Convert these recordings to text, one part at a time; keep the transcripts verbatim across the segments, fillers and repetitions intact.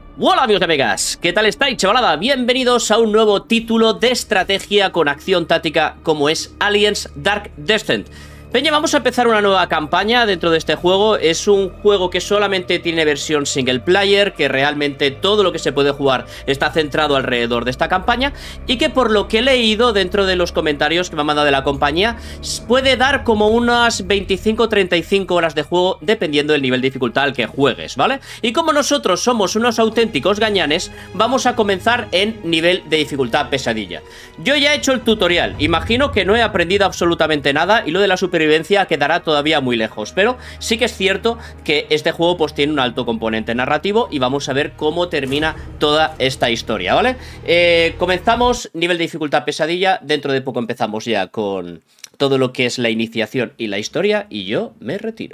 Hola amigos y amigas, ¿qué tal estáis, chavalada? Bienvenidos a un nuevo título de estrategia con acción táctica como es Aliens Dark Descent. Peña, vamos a empezar una nueva campaña dentro de este juego. Es un juego que solamente tiene versión single player, que realmente todo lo que se puede jugar está centrado alrededor de esta campaña y que por lo que he leído dentro de los comentarios que me han mandado de la compañía, puede dar como unas veinticinco a treinta y cinco horas de juego dependiendo del nivel de dificultad al que juegues, ¿vale? Y como nosotros somos unos auténticos gañanes, vamos a comenzar en nivel de dificultad pesadilla. Yo ya he hecho el tutorial, imagino que no he aprendido absolutamente nada y lo de la supervivencia quedará todavía muy lejos, pero sí que es cierto que este juego pues tiene un alto componente narrativo y vamos a ver cómo termina toda esta historia, ¿vale? Eh, comenzamos nivel de dificultad pesadilla, dentro de poco empezamos ya con todo lo que es la iniciación y la historia y yo me retiro.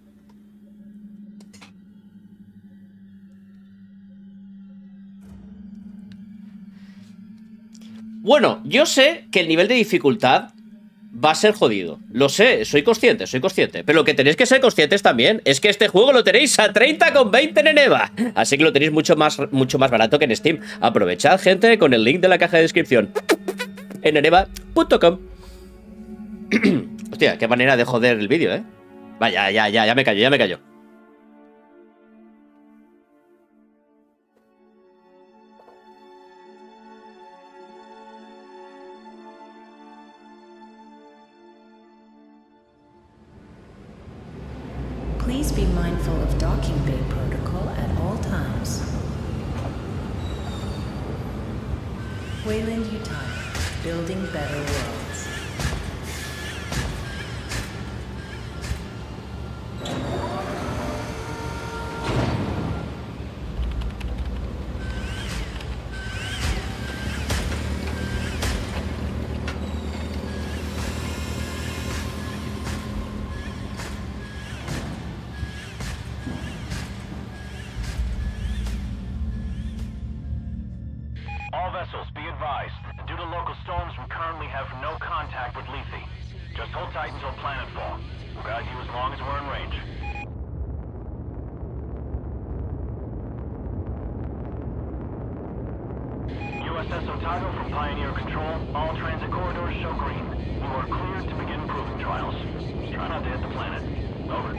Bueno, yo sé que el nivel de dificultad va a ser jodido, lo sé, soy consciente, soy consciente. Pero lo que tenéis que ser conscientes también es que este juego lo tenéis a treinta con veinte en Eneba. Así que lo tenéis mucho más, mucho más barato que en Steam. Aprovechad, gente, con el link de la caja de descripción en eneba punto com. Hostia, qué manera de joder el vídeo, ¿eh? Vaya, ya, ya, ya me callo, ya me callo. Please be mindful of docking bay protocol at all times. Wayland Yutani, building better worlds. All vessels, be advised. Due to local storms, we currently have no contact with Lethe. Just hold tight until planetfall. We'll guide you as long as we're in range. U S S Otago from Pioneer Control. All transit corridors show green. You are cleared to begin proving trials. Try not to hit the planet. Over.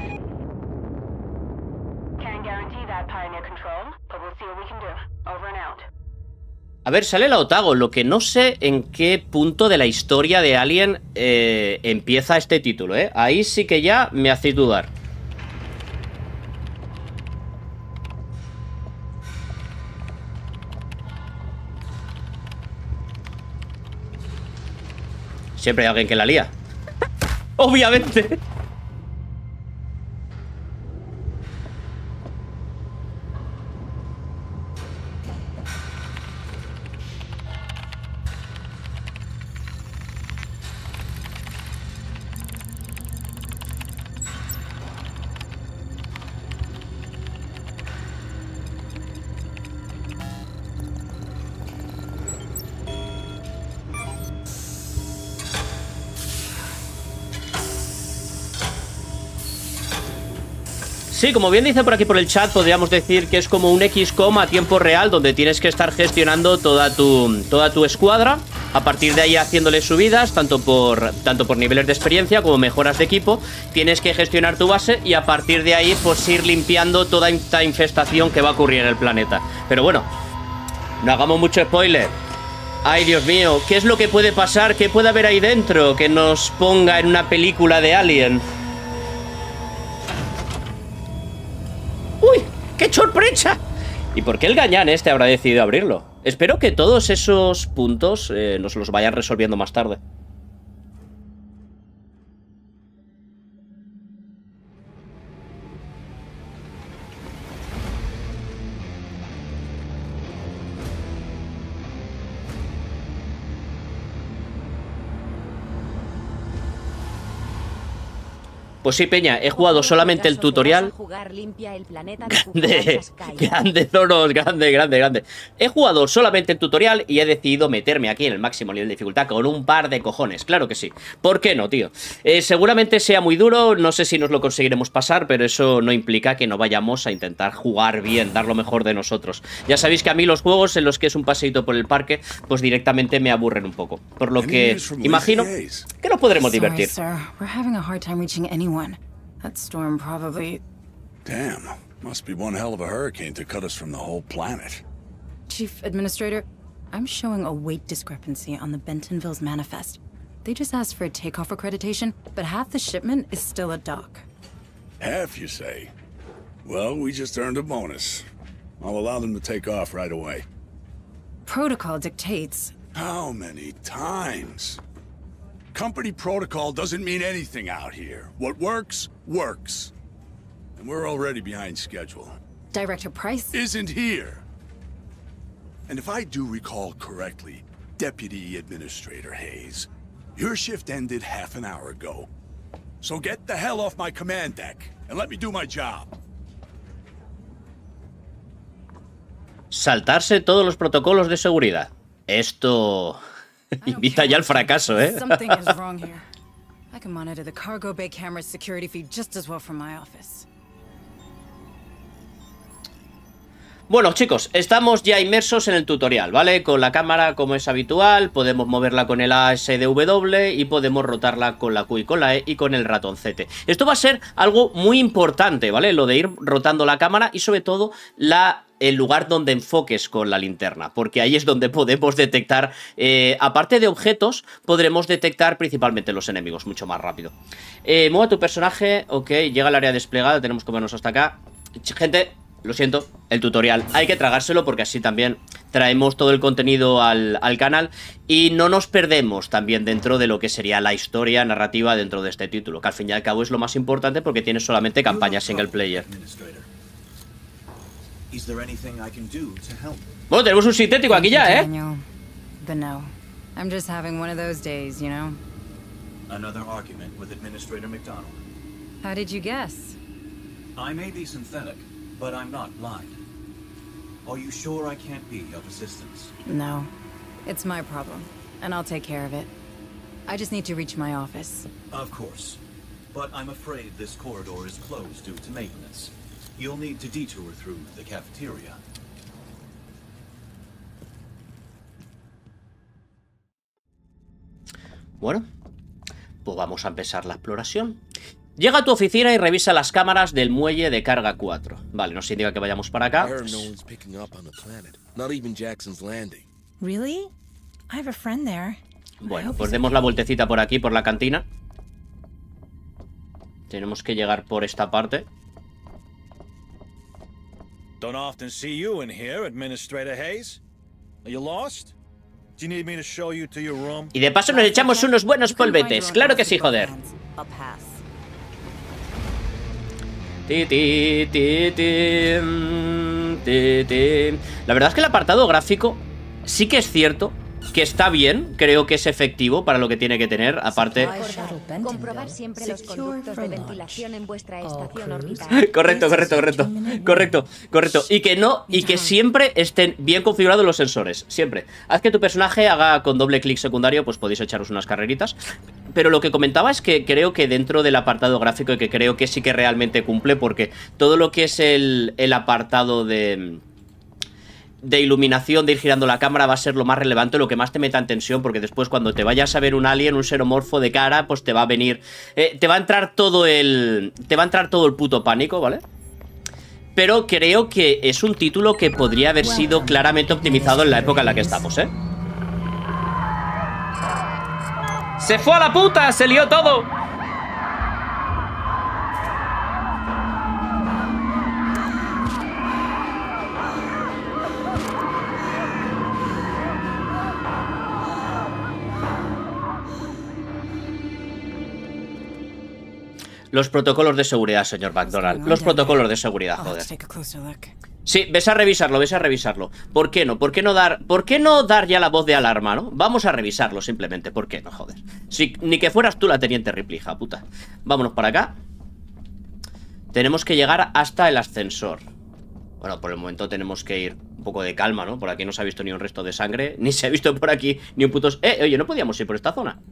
Can't guarantee that, Pioneer Control, but we'll see what we can do. Over and out. A ver, sale la Otago, lo que no sé en qué punto de la historia de Alien eh, empieza este título, ¿eh? Ahí sí que ya me hacéis dudar. Siempre hay alguien que la lía. Obviamente. Sí, como bien dice por aquí por el chat, podríamos decir que es como un equis com a tiempo real, donde tienes que estar gestionando toda tu, toda tu escuadra, a partir de ahí haciéndole subidas, tanto por, tanto por niveles de experiencia como mejoras de equipo. Tienes que gestionar tu base y a partir de ahí pues ir limpiando toda esta infestación que va a ocurrir en el planeta. Pero bueno, no hagamos mucho spoiler. Ay, Dios mío, ¿qué es lo que puede pasar? ¿Qué puede haber ahí dentro que nos ponga en una película de Alien? ¡Uy! ¡Qué sorpresa! ¿Y por qué el gañán este habrá decidido abrirlo? Espero que todos esos puntos eh, nos los vayan resolviendo más tarde. Pues sí, Peña, he jugado solamente el tutorial. Grande, grande, Zonos, grande, grande, grande. He jugado solamente el tutorial y he decidido meterme aquí en el máximo nivel de dificultad con un par de cojones, claro que sí. ¿Por qué no, tío? Eh, seguramente sea muy duro, no sé si nos lo conseguiremos pasar, pero eso no implica que no vayamos a intentar jugar bien, dar lo mejor de nosotros. Ya sabéis que a mí los juegos en los que es un paseíto por el parque, pues directamente me aburren un poco. Por lo que imagino que nos podremos divertir. That storm probably... Damn, must be one hell of a hurricane to cut us from the whole planet. Chief Administrator, I'm showing a weight discrepancy on the Bentonville's manifest. They just asked for a takeoff accreditation, but half the shipment is still at dock. Half, you say? Well, we just earned a bonus. I'll allow them to take off right away. Protocol dictates... How many times? Company protocol doesn't mean anything out here. What works, works. And we're already behind schedule. Director Price... isn't here. And if I do recall correctly, Deputy Administrator Hayes, your shift ended half an hour ago. So get the hell off my command deck and let me do my job. Saltarse todos los protocolos de seguridad. Esto... invita ya al fracaso, ¿eh? Something is wrong here. I can monitor the cargo bay camera's security feed just as well from my office. Bueno, chicos, estamos ya inmersos en el tutorial, ¿vale? Con la cámara, como es habitual, podemos moverla con el A S D W y podemos rotarla con la Q y con la E y con el ratoncete. Esto va a ser algo muy importante, ¿vale? Lo de ir rotando la cámara y sobre todo la... el lugar donde enfoques con la linterna, porque ahí es donde podemos detectar, eh, aparte de objetos, podremos detectar principalmente los enemigos mucho más rápido. Eh, mueve tu personaje, ok, llega al área desplegada, tenemos que movernos hasta acá. Gente, lo siento, el tutorial hay que tragárselo porque así también traemos todo el contenido al, al canal y no nos perdemos también dentro de lo que sería la historia narrativa dentro de este título, que al fin y al cabo es lo más importante porque tiene solamente campaña single player. Bueno, tenemos un sintético aquí ya, ¿eh? But no. I'm just having one of those days, you know. Another argument with Administrator McDonald. How did you guess? I may be synthetic, but I'm not blind. Are you sure I can't be of assistance? No. It's my problem, and I'll take care of it. I just need to reach my office. Of course. But I'm afraid this corridor is closed due to maintenance. You'll need to detour through the cafeteria. Bueno, pues vamos a empezar la exploración. Llega a tu oficina y revisa las cámaras del muelle de carga cuatro. Vale, nos indica que vayamos para acá. Really? I have a friend there. Bueno, pues demos la vueltecita por aquí, por la cantina. Tenemos que llegar por esta parte. Don't often see you in here, Administrator Hayes. Are you lost? Do you need me to show you to your room? Y de paso nos echamos unos buenos polvetes. Claro que sí, joder. Ti, ti, ti, ti, ti, ti. La verdad es que el apartado gráfico sí que es cierto que está bien, creo que es efectivo para lo que tiene que tener, aparte... Comprobar siempre los conductos de ventilación en vuestra estación orbital. Correcto, correcto, correcto, correcto, correcto. Y que no, y que siempre estén bien configurados los sensores, siempre. Haz que tu personaje haga con doble clic secundario, pues podéis echaros unas carreritas. Pero lo que comentaba es que creo que dentro del apartado gráfico, y que creo que sí que realmente cumple, porque todo lo que es el, el apartado de... de iluminación, de ir girando la cámara, va a ser lo más relevante, lo que más te meta en tensión, porque después cuando te vayas a ver un alien, un xenomorfo de cara, pues te va a venir... Eh, te va a entrar todo el... Te va a entrar todo el puto pánico, ¿vale? Pero creo que es un título que podría haber sido claramente optimizado en la época en la que estamos, ¿eh? ¡Se fue a la puta! ¡Se lió todo! Los protocolos de seguridad, señor McDonald. Los protocolos de seguridad, joder. Sí, ves a revisarlo, ves a revisarlo. ¿Por qué no? ¿Por qué no dar, por qué no dar ya la voz de alarma, no? Vamos a revisarlo simplemente. ¿Por qué no, joder? Si, ni que fueras tú la teniente Ripley, hija puta. Vámonos para acá. tenemos que llegar hasta el ascensor. Bueno, por el momento tenemos que ir un poco de calma, ¿no? Por aquí no se ha visto ni un resto de sangre, ni se ha visto por aquí ni un puto... Eh, oye, ¿no podíamos ir por esta zona?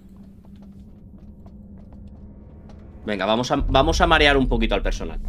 Venga, vamos a, vamos a marear un poquito al personal.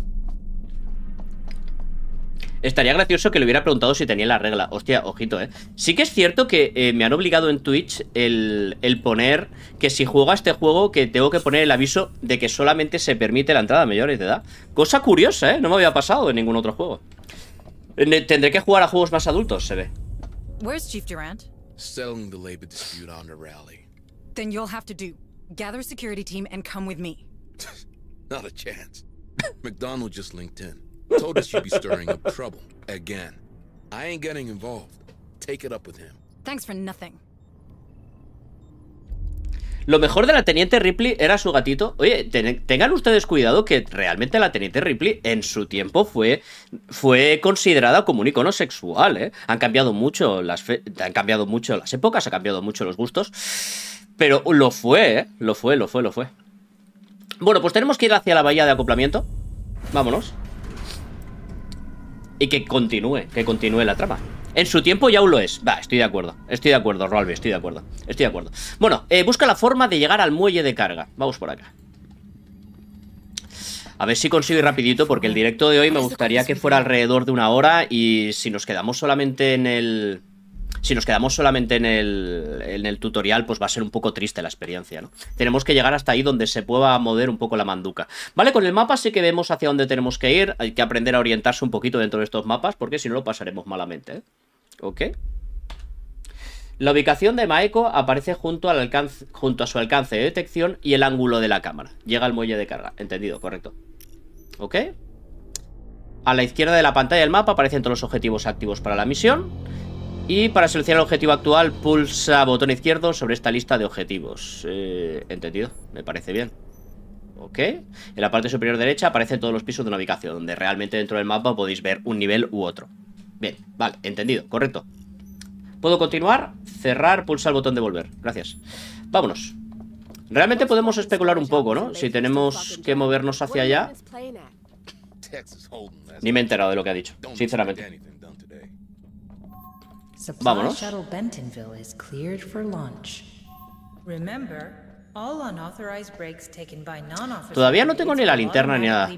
Estaría gracioso que le hubiera preguntado si tenía la regla. Hostia, ojito, eh. Sí que es cierto que eh, me han obligado en Twitch el, el poner que si juego a este juego que tengo que poner el aviso de que solamente se permite la entrada a mayores de edad. Cosa curiosa, eh. No me había pasado en ningún otro juego. Tendré que jugar a juegos más adultos, se ve. Where's Chief Durant? Settling the labor dispute on the rally. Then you'll have to do. Gather a security team and come with me. Not a chance. McDonald just linked in. Told us you'd be stirring up trouble. Again. I ain't getting involved. Take it up with him. Thanks for nothing. Lo mejor de la Teniente Ripley era su gatito. Oye, ten, tengan ustedes cuidado que realmente la Teniente Ripley en su tiempo fue, fue considerada como un icono sexual, ¿eh? Han cambiado mucho las fe han cambiado mucho las épocas, han cambiado mucho los gustos. Pero lo fue, ¿eh? Lo fue, lo fue, lo fue. Bueno, pues tenemos que ir hacia la bahía de acoplamiento. Vámonos. Y que continúe, que continúe la trama. En su tiempo ya aún lo es. Va, estoy de acuerdo. Estoy de acuerdo, Rolby, estoy de acuerdo. Estoy de acuerdo. Bueno, eh, busca la forma de llegar al muelle de carga. Vamos por acá. A ver si consigo ir rapidito, porque el directo de hoy me gustaría que fuera alrededor de una hora. Y si nos quedamos solamente en el... Si nos quedamos solamente en el, en el tutorial, pues va a ser un poco triste la experiencia, ¿no? Tenemos que llegar hasta ahí donde se pueda mover un poco la manduca. Vale, con el mapa sí que vemos hacia dónde tenemos que ir. Hay que aprender a orientarse un poquito dentro de estos mapas, porque si no lo pasaremos malamente, ¿eh? Ok. La ubicación de Maeko aparece junto, al alcance, junto a su alcance de detección y el ángulo de la cámara. Llega al muelle de carga. Entendido, correcto. Ok. A la izquierda de la pantalla del mapa aparecen todos los objetivos activos para la misión. Y para seleccionar el objetivo actual, pulsa botón izquierdo sobre esta lista de objetivos. Eh, entendido, me parece bien. Ok. En la parte superior derecha aparecen todos los pisos de una ubicación, donde realmente dentro del mapa podéis ver un nivel u otro. Bien, vale, entendido, correcto. ¿Puedo continuar? Cerrar, pulsa el botón de volver. Gracias. Vámonos. Realmente podemos especular un poco, ¿no? Si tenemos que movernos hacia allá. Ni me he enterado de lo que ha dicho, sinceramente. Vámonos. Todavía no tengo ni la linterna ni nada.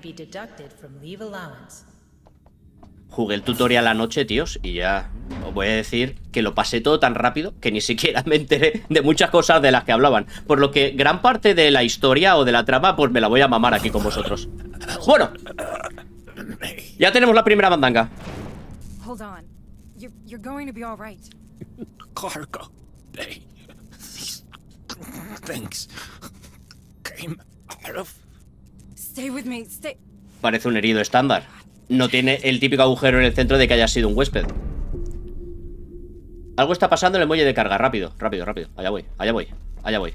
Jugué el tutorial anoche, tíos, y ya os voy a decir que lo pasé todo tan rápido que ni siquiera me enteré de muchas cosas de las que hablaban. Por lo que gran parte de la historia o de la trama, pues me la voy a mamar aquí con vosotros. Bueno, ya tenemos la primera mandanga. Hold on. You're, you're going to be all right. Cargo bay. These things came out of... Stay with me. Stay. Parece un herido estándar. No tiene el típico agujero en el centro de que haya sido un huésped. Algo está pasando en el muelle de carga. Rápido, rápido, rápido. Allá voy, allá voy, allá voy.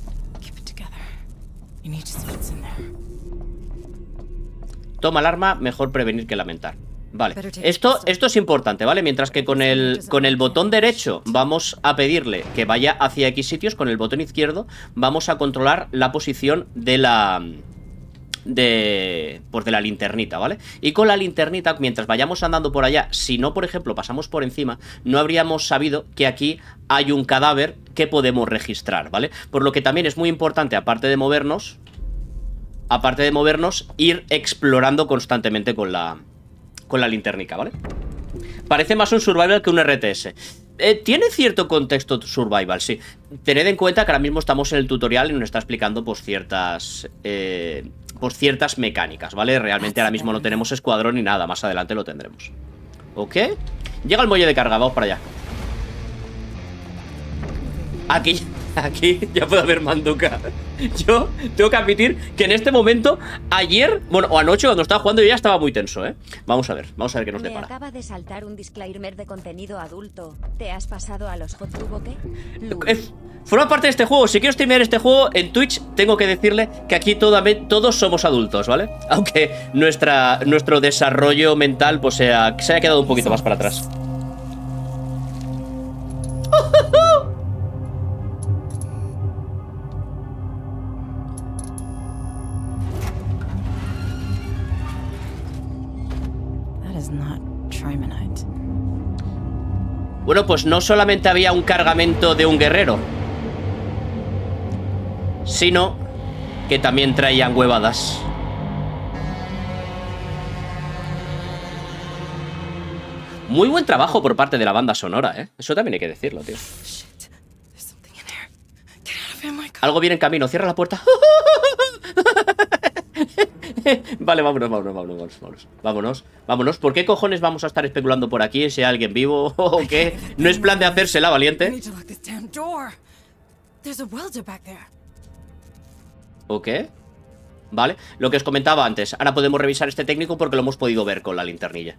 Toma el arma, mejor prevenir que lamentar. Vale, esto, esto es importante, ¿vale? Mientras que con el, con el botón derecho vamos a pedirle que vaya hacia X sitios, con el botón izquierdo vamos a controlar la posición de la... De, pues de la linternita, ¿vale? Y con la linternita, mientras vayamos andando por allá, si no, por ejemplo, pasamos por encima, no habríamos sabido que aquí hay un cadáver que podemos registrar, ¿vale? Por lo que también es muy importante, aparte de movernos, aparte de movernos, ir explorando constantemente con la... con la linternica, ¿vale? Parece más un survival que un R T S. Eh, tiene cierto contexto survival, sí. Tened en cuenta que ahora mismo estamos en el tutorial y nos está explicando pues ciertas eh, pues ciertas mecánicas, ¿vale? Realmente ahora mismo no tenemos escuadrón ni nada, más adelante lo tendremos. ¿Ok? Llega el muelle de carga, vamos para allá. Aquí, aquí ya puede haber manduca. Yo tengo que admitir que en este momento, ayer, bueno, o anoche cuando estaba jugando, yo ya estaba muy tenso, ¿eh? Vamos a ver, vamos a ver qué nos depara. Me acaba de saltar un disclaimer de contenido adulto. ¿Te has pasado a los hot tub, qué? Eh, forma parte de este juego. Si quiero streamear este juego en Twitch, tengo que decirle que aquí toda, todos somos adultos, ¿vale? Aunque nuestra, nuestro desarrollo mental pues sea, se haya quedado un poquito más para atrás. Bueno, pues no solamente había un cargamento de un guerrero, sino que también traían huevadas. Muy buen trabajo por parte de la banda sonora, ¿eh? Eso también hay que decirlo, tío. Algo viene en camino, cierra la puerta. Vale, vámonos, vámonos, vámonos, vámonos, vámonos, vámonos. ¿Por qué cojones vamos a estar especulando por aquí si hay alguien vivo o qué? No es plan de hacérsela, valiente. ¿O qué? Vale, lo que os comentaba antes. Ahora podemos revisar este técnico porque lo hemos podido ver con la linternilla.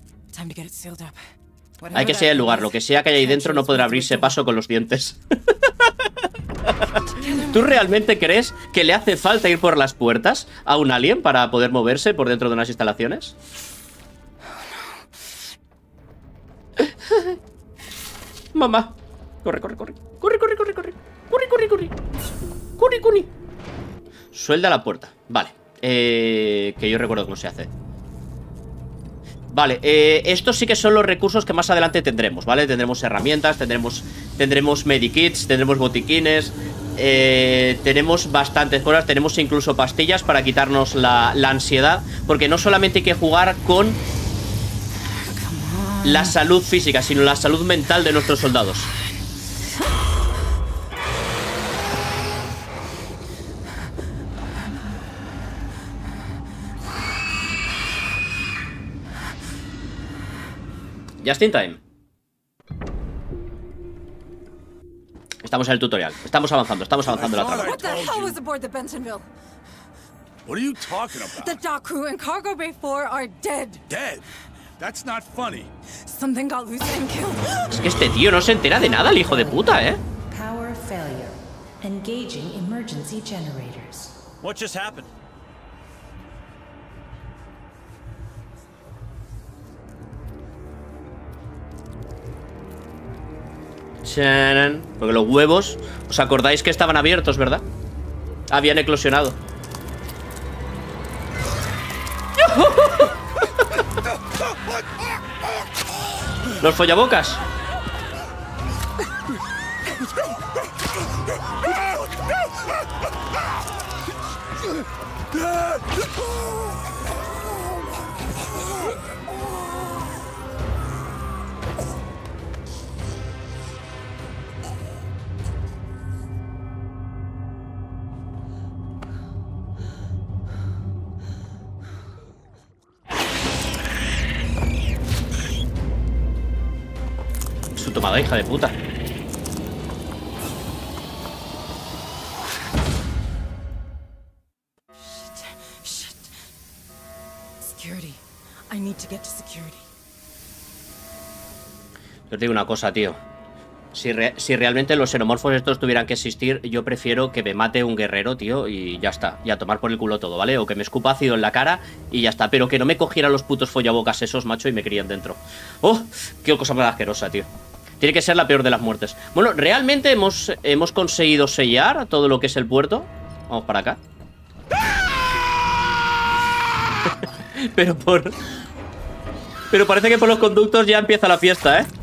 Hay que sellar el lugar. Lo que sea que hay ahí dentro no podrá abrirse paso con los dientes. ¿Tú realmente crees que le hace falta ir por las puertas a un alien para poder moverse por dentro de unas instalaciones? Mamá. Corre, corre, corre. Corre, corre, corre, corre. Corre, corre, corre. Corre, corre. Suelda la puerta. Vale. Eh, que yo recuerdo cómo se hace. Vale, eh, estos sí que son los recursos que más adelante tendremos, ¿vale? Tendremos herramientas, tendremos, tendremos medikits, tendremos botiquines, eh, tenemos bastantes cosas, tenemos incluso pastillas para quitarnos la, la ansiedad, porque no solamente hay que jugar con la salud física, sino la salud mental de nuestros soldados. Just in time. Estamos en el tutorial. Estamos avanzando, estamos avanzando en la trama. What the hell was aboard the Bentonville? What are you talking about? The dock crew and cargo bay four are dead. Dead? That's not funny. Something got loose and killed. Es que este tío no se entera de nada, el hijo de puta, ¿eh? Power failure. Engaging emergency generators. What just happened? Chanan. Porque los huevos, ¿os acordáis que estaban abiertos, verdad? Habían eclosionado. Los follabocas. Su tomada, hija de puta. Security. I need to get to security. Yo os digo una cosa, tío. Si, re si realmente los xenomorfos estos tuvieran que existir, yo prefiero que me mate un guerrero, tío, y ya está. Y a tomar por el culo todo, ¿vale? O que me escupa ácido en la cara y ya está. Pero que no me cogieran los putos follabocas esos, macho, y me crían dentro. ¡Oh! ¡Qué cosa más asquerosa, tío! Tiene que ser la peor de las muertes. Bueno, realmente hemos, hemos conseguido sellar todo lo que es el puerto. Vamos para acá. Pero por... Pero parece que por los conductos ya empieza la fiesta, ¿eh?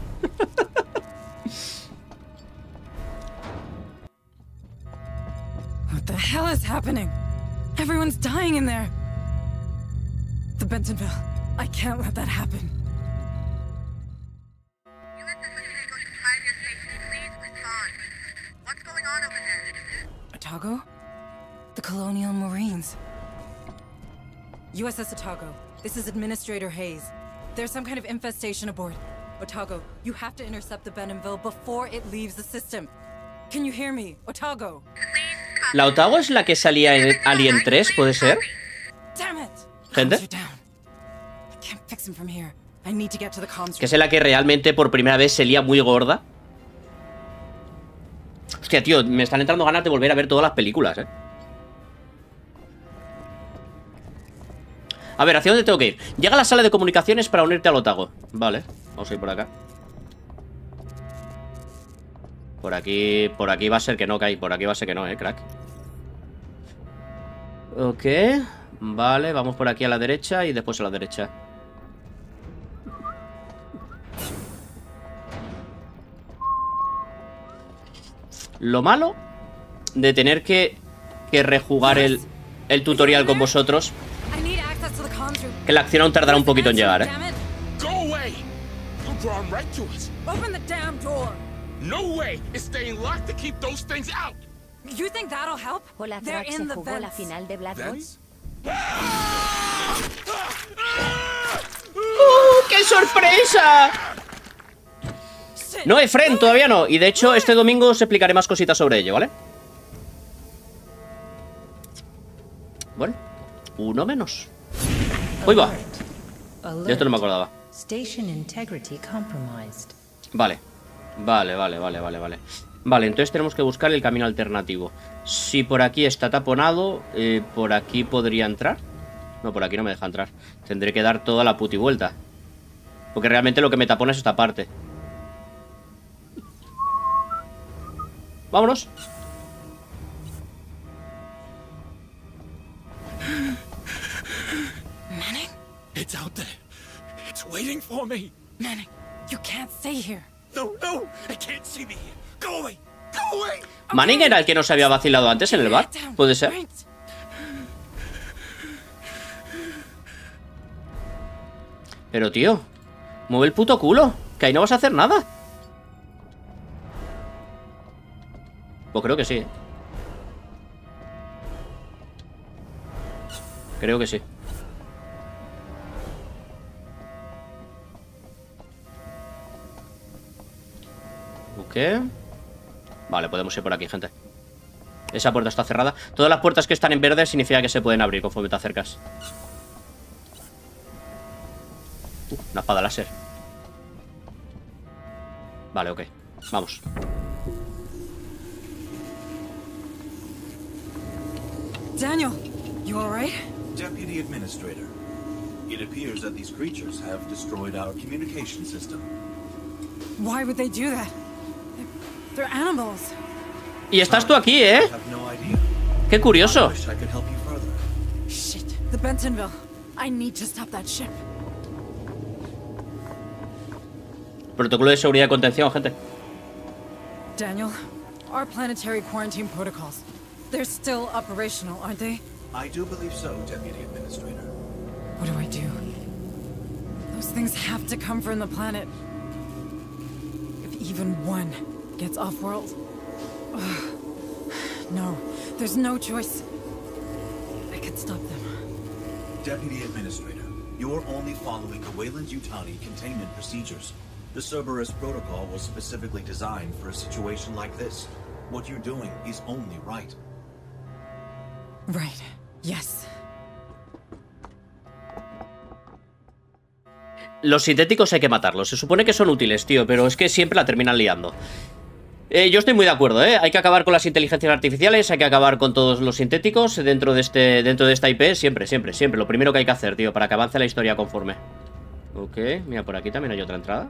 What the hell is happening? Everyone's dying in there. The Bentonville. I can't let that happen. Otago? The Colonial Marines. U S S Otago, this is Administrator Hayes. There's some kind of infestation aboard. Otago, you have to intercept the Bentonville before it leaves the system. Can you hear me, Otago? ¿La Otago es la que salía en Alien tres, puede ser? Damn it. ¿Gente? I can't fix him from here. I need to get to the comms room. Que es la que realmente por primera vez se lía muy gorda. Hostia, tío, me están entrando ganas de volver a ver todas las películas, eh. A ver, ¿hacia dónde tengo que ir? Llega a la sala de comunicaciones para unirte al Otago. Vale, vamos a ir por acá. Por aquí, por aquí va a ser que no, Kai. Por aquí va a ser que no, eh, crack. Ok. Vale, vamos por aquí a la derecha y después a la derecha. Lo malo de tener que, que rejugar el, el tutorial con vosotros, que la acción aún tardará un poquito en llegar, ¿eh? Hola, Drax, ¿se jugó la final de Blood Bowl? ¡Uh, qué sorpresa! No, Efren, todavía no. Y de hecho, este domingo os explicaré más cositas sobre ello, ¿vale? Bueno, uno menos. Uy, va. De esto no me acordaba. Vale. Vale, vale, vale, vale, vale. Vale, entonces tenemos que buscar el camino alternativo. Si por aquí está taponado, eh, ¿por aquí podría entrar? No, por aquí no me deja entrar. Tendré que dar toda la puti vuelta. Porque realmente lo que me tapona es esta parte. Vámonos. Manning? It's out there. It's waiting for me. Manning, you can't stay here. No, no, I can't see me here. Go away. Go away. ¿Manning era el que nos había vacilado antes en el bar? ¿Puede ser? Pero tío, mueve el puto culo, que ahí no vas a hacer nada. Pues creo que sí. Creo que sí. Ok. Vale, podemos ir por aquí, gente. Esa puerta está cerrada. Todas las puertas que están en verde significa que se pueden abrir conforme te acercas. Uh, una espada láser. Vale, ok. Vamos. Daniel, you all right? Deputy Administrator, it appears that these creatures have destroyed our communication system. Why would they do that? They're, they're animals. Y estás tú aquí, ¿eh? Qué curioso. Shit, the Bentonville. I need to stop that ship. Protocolo de seguridad y contención, gente. Daniel, our planetary quarantine protocols. They're still operational, aren't they? I do believe so, Deputy Administrator. What do I do? Those things have to come from the planet. If even one gets off-world... No, there's no choice. I can stop them. Deputy Administrator, you're only following the Weyland-Yutani containment procedures. The Cerberus protocol was specifically designed for a situation like this. What you're doing is only right. Right. Yes. Los sintéticos hay que matarlos. Se supone que son útiles, tío, pero es que siempre la terminan liando. Eh, yo estoy muy de acuerdo, ¿eh? Hay que acabar con las inteligencias artificiales, hay que acabar con todos los sintéticos dentro de este, dentro de esta I P. Siempre, siempre, siempre. Lo primero que hay que hacer, tío, para que avance la historia conforme. Ok, mira, por aquí también hay otra entrada.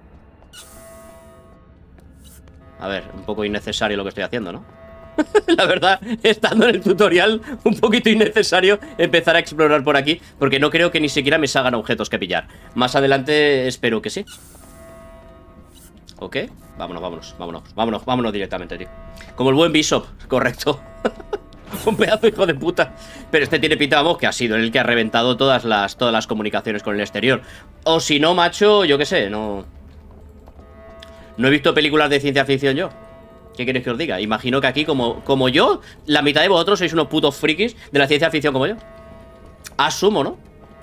A ver, un poco innecesario lo que estoy haciendo, ¿no? La verdad, estando en el tutorial, un poquito innecesario empezar a explorar por aquí, porque no creo que ni siquiera me salgan objetos que pillar. Más adelante espero que sí. Ok, vámonos, vámonos, vámonos, vámonos, vámonos directamente, tío. Como el buen Bishop, correcto. Un pedazo hijo de puta. Pero este tiene pinta, vamos, que ha sido el que ha reventado todas las, todas las comunicaciones con el exterior. O si no, macho, yo qué sé, no... No he visto películas de ciencia ficción yo. ¿Qué queréis que os diga? Imagino que aquí, como, como yo, la mitad de vosotros sois unos putos frikis de la ciencia ficción como yo. Asumo, ¿no?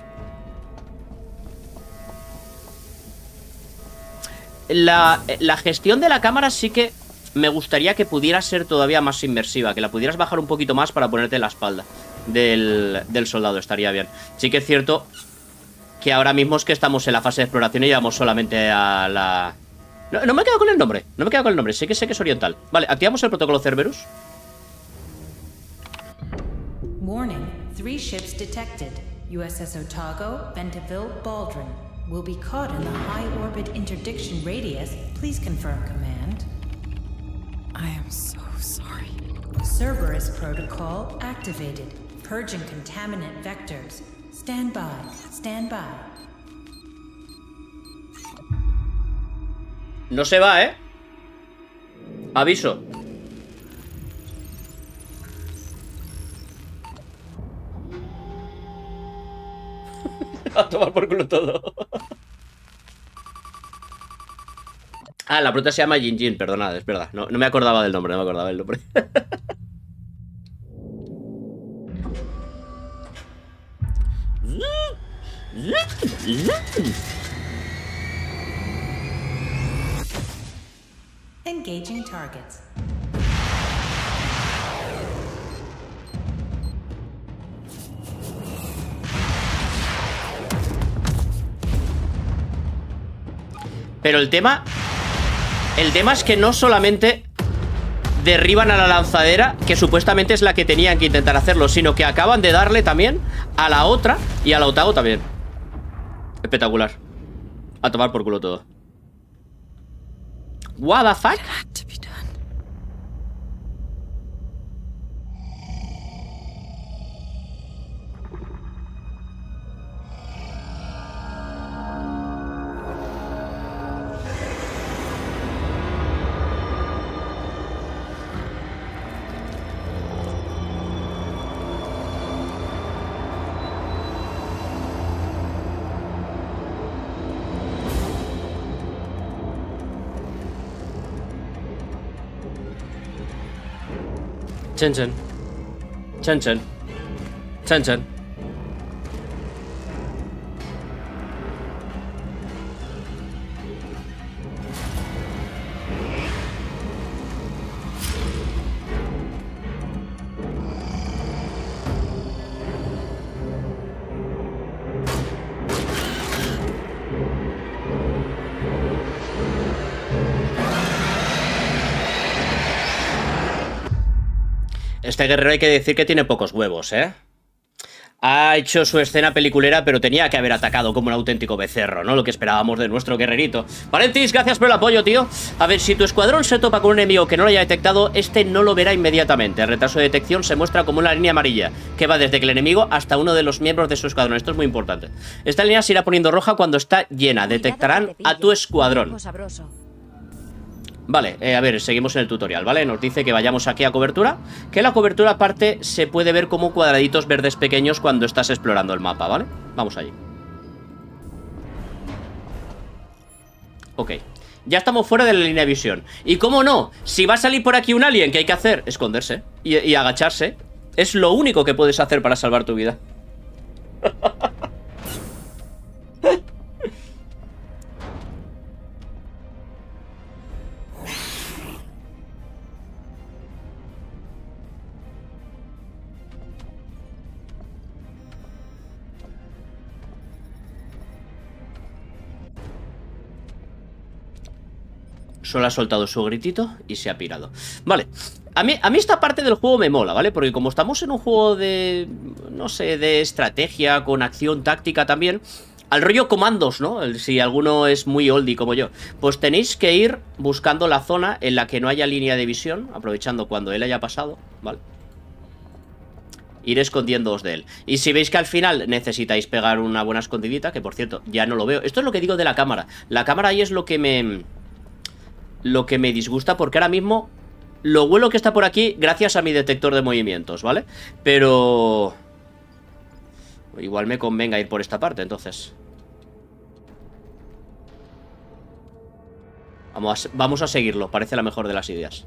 La, la gestión de la cámara sí que me gustaría que pudiera ser todavía más inmersiva. Que la pudieras bajar un poquito más para ponerte en la espalda del, del soldado, estaría bien. Sí que es cierto que ahora mismo es que estamos en la fase de exploración y llevamos solamente a la... No, no me he quedado con el nombre, no me he quedado con el nombre, sé que sé que es oriental. Vale, activamos el protocolo Cerberus. Warning, three ships detected. U S S Otago, Bentonville, Baldwin. Will be caught in the high orbit interdiction radius. Please confirm command. I am so sorry. Cerberus protocol activated. Purging contaminant vectors. Stand by, stand by. No se va, ¿eh? Aviso. tomar por culo todo. Ah, la fruta se llama Jin Jin, perdonad, es verdad. No, no me acordaba del nombre, no me acordaba del nombre. Engaging targets. Pero el tema... El tema es que no solamente derriban a la lanzadera, que supuestamente es la que tenían que intentar hacerlo, sino que acaban de darle también a la otra y a la Otago también. Espectacular. A tomar por culo todo. What the fuck? Chen Chen. Chen Chen. Chen Chen. Este guerrero hay que decir que tiene pocos huevos, ¿eh? Ha hecho su escena peliculera, pero tenía que haber atacado como un auténtico becerro, ¿no? Lo que esperábamos de nuestro guerrerito. Valentis, gracias por el apoyo, tío. A ver, si tu escuadrón se topa con un enemigo que no lo haya detectado, este no lo verá inmediatamente. El retraso de detección se muestra como una línea amarilla, que va desde que el enemigo hasta uno de los miembros de su escuadrón. Esto es muy importante. Esta línea se irá poniendo roja cuando está llena. Detectarán a tu escuadrón. Vale, eh, a ver, seguimos en el tutorial, ¿vale? Nos dice que vayamos aquí a cobertura. Que la cobertura aparte se puede ver como cuadraditos verdes pequeños cuando estás explorando el mapa, ¿vale? Vamos allí. Ok, ya estamos fuera de la línea de visión. Y cómo no, si va a salir por aquí un alien, ¿qué hay que hacer? Esconderse y, y agacharse. Es lo único que puedes hacer para salvar tu vida. Solo ha soltado su gritito y se ha pirado. Vale, a mí, a mí esta parte del juego me mola, ¿vale? Porque como estamos en un juego de... no sé, de estrategia, con acción táctica también, al rollo comandos, ¿no? Si alguno es muy oldie como yo, pues tenéis que ir buscando la zona en la que no haya línea de visión, aprovechando cuando él haya pasado, ¿vale? Ir escondiéndoos de él. Y si veis que al final necesitáis pegar una buena escondidita, que por cierto, ya no lo veo. Esto es lo que digo de la cámara. La cámara ahí es lo que me... Lo que me disgusta, porque ahora mismo lo vuelo que está por aquí gracias a mi detector de movimientos, ¿vale? Pero... igual me convenga ir por esta parte, entonces. Vamos a, vamos a seguirlo, parece la mejor de las ideas.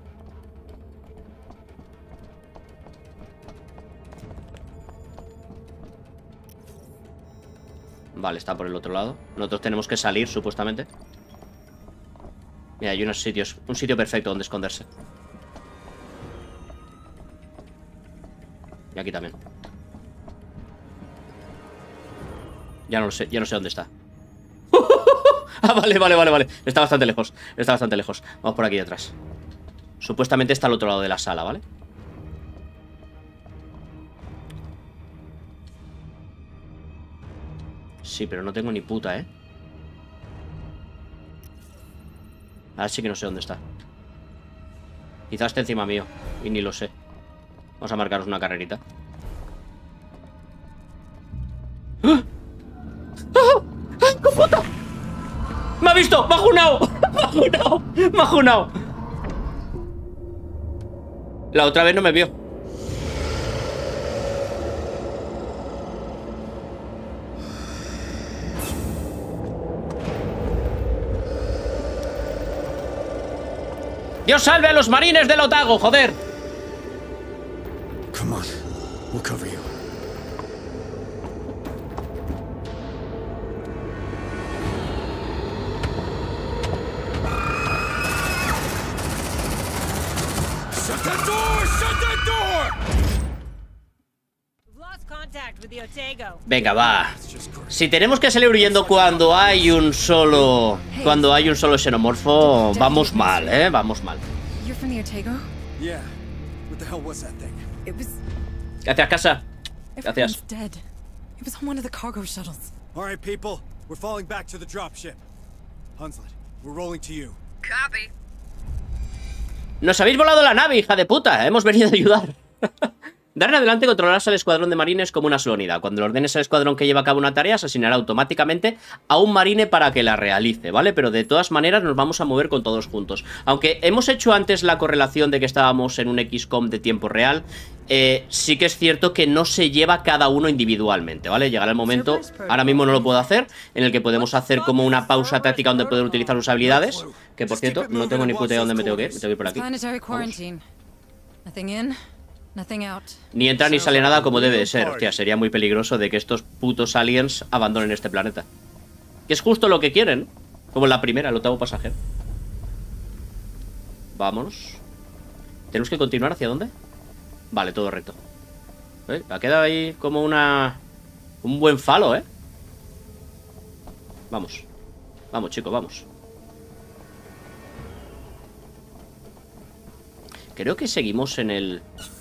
Vale, está por el otro lado. Nosotros tenemos que salir, supuestamente. Mira, hay unos sitios, un sitio perfecto donde esconderse. Y aquí también. Ya no lo sé, ya no sé dónde está. Ah, vale, vale, vale, vale. Está bastante lejos, está bastante lejos. Vamos por aquí detrás. Supuestamente está al otro lado de la sala, ¿vale? Sí, pero no tengo ni puta, ¿eh? Ahora sí que no sé dónde está. Quizás esté encima mío y ni lo sé. Vamos a marcaros una carrerita. ¡Ah! ¡Ah! ¡Ay, copota! ¡Me ha visto! ¡Me ha junao! ¡Me ha junao! ¡Me ha junao! La otra vez no me vio. ¡Dios salve a los marines del Otago, joder! Come on. We'll cover you. Shut that door! Shut that door! We've lost contact with the Otago. Venga, va. Si tenemos que salir huyendo cuando hay un solo... Cuando hay un solo xenomorfo, vamos mal, ¿eh? Vamos mal. You're from the Otago? Yeah. What the hell was that thing? It was... Gracias, casa. Everyone's Gracias. dead. It was on one of the cargo shuttles. All right, people. We're falling back to the dropship. Hunslet, we're rolling to you. Copy. Nos habéis volado la nave, hija de puta. Hemos venido a ayudar. Dar en adelante controlarás al escuadrón de marines como una sola unidad. Cuando le ordenes al escuadrón que lleva a cabo una tarea, asesinará automáticamente a un marine para que la realice, ¿vale? Pero de todas maneras nos vamos a mover con todos juntos. Aunque hemos hecho antes la correlación de que estábamos en un equis com de tiempo real, eh, sí que es cierto que no se lleva cada uno individualmente, ¿vale? Llegará el momento, ahora mismo no lo puedo hacer, en el que podemos hacer como una pausa táctica donde poder utilizar sus habilidades. Que por cierto, no tengo ni puta idea dónde me tengo que ir. Me tengo que ir por aquí. Ni entra ni sale nada como debe de ser. Hostia, sería muy peligroso de que estos putos aliens abandonen este planeta. Que es justo lo que quieren. Como en la primera, el octavo pasajero. Vámonos. ¿Tenemos que continuar hacia dónde? Vale, todo recto. ¿Eh? Ha quedado ahí como una... Un buen falo, ¿eh? Vamos. Vamos, chicos, vamos. Creo que seguimos en el...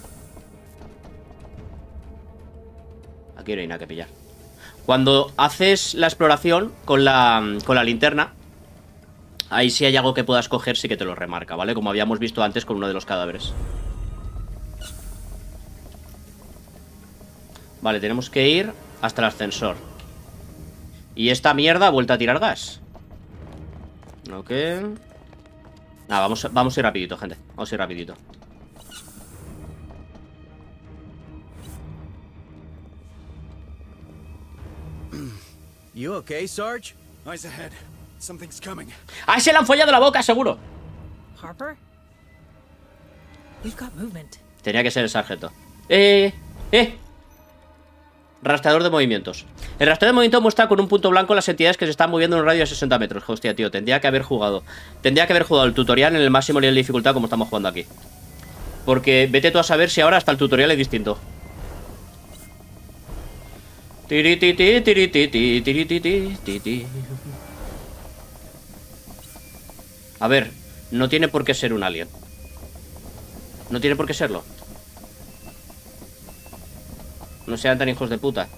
Aquí no hay nada que pillar. Cuando haces la exploración con la, con la linterna, ahí sí hay algo que puedas coger, sí que te lo remarca, ¿vale? Como habíamos visto antes con uno de los cadáveres. Vale, tenemos que ir hasta el ascensor. Y esta mierda ha vuelto a tirar gas. Ok. Nada, vamos, vamos a ir rapidito, gente. Vamos a ir rapidito. You okay, Sarge? Eyes ahead. Something's coming. ¡Ah, se le han follado la boca, seguro! Harper? We've got movement. Tenía que ser el sargento. Eh, eh. Rastreador de movimientos. El rastreador de movimiento muestra con un punto blanco las entidades que se están moviendo en un radio de sesenta metros. Hostia, tío, tendría que haber jugado. Tendría que haber jugado el tutorial en el máximo nivel de dificultad como estamos jugando aquí. Porque vete tú a saber si ahora hasta el tutorial es distinto. Tirititi, tirititi, tirititi, titi. A ver, no tiene por qué ser un alien. No tiene por qué serlo. No sean tan hijos de puta.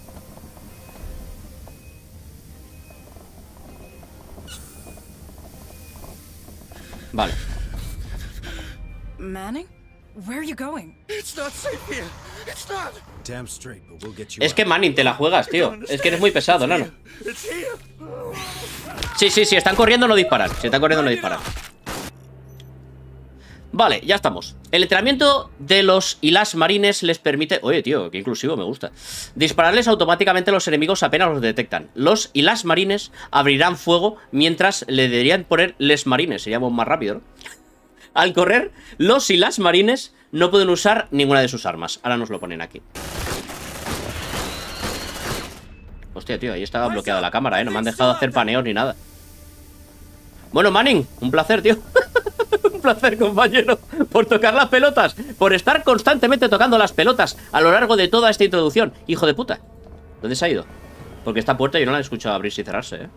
Vale. Manning? Where are you going? It's not safe here. It's not. Damn straight, but we'll get you. Es que Manning, te la juegas, tío. Es que eres muy pesado, nano. Sí, sí, sí, están corriendo, no disparan. Si están corriendo, no disparan. Vale, ya estamos. El entrenamiento de los y las marines les permite... Oye, tío, qué inclusivo, me gusta. Dispararles automáticamente a los enemigos apenas los detectan. Los y las marines abrirán fuego mientras le deberían poner les marines. Sería más rápido, ¿no? Al correr, los y las marines no pueden usar ninguna de sus armas. Ahora nos lo ponen aquí. Hostia, tío, ahí estaba bloqueada la cámara, ¿eh? No me han dejado hacer paneos ni nada. Bueno, Manning, un placer, tío. Un placer, compañero, por tocar las pelotas, por estar constantemente tocando las pelotas a lo largo de toda esta introducción. Hijo de puta. ¿Dónde se ha ido? Porque esta puerta yo no la he escuchado abrirse y cerrarse, ¿eh?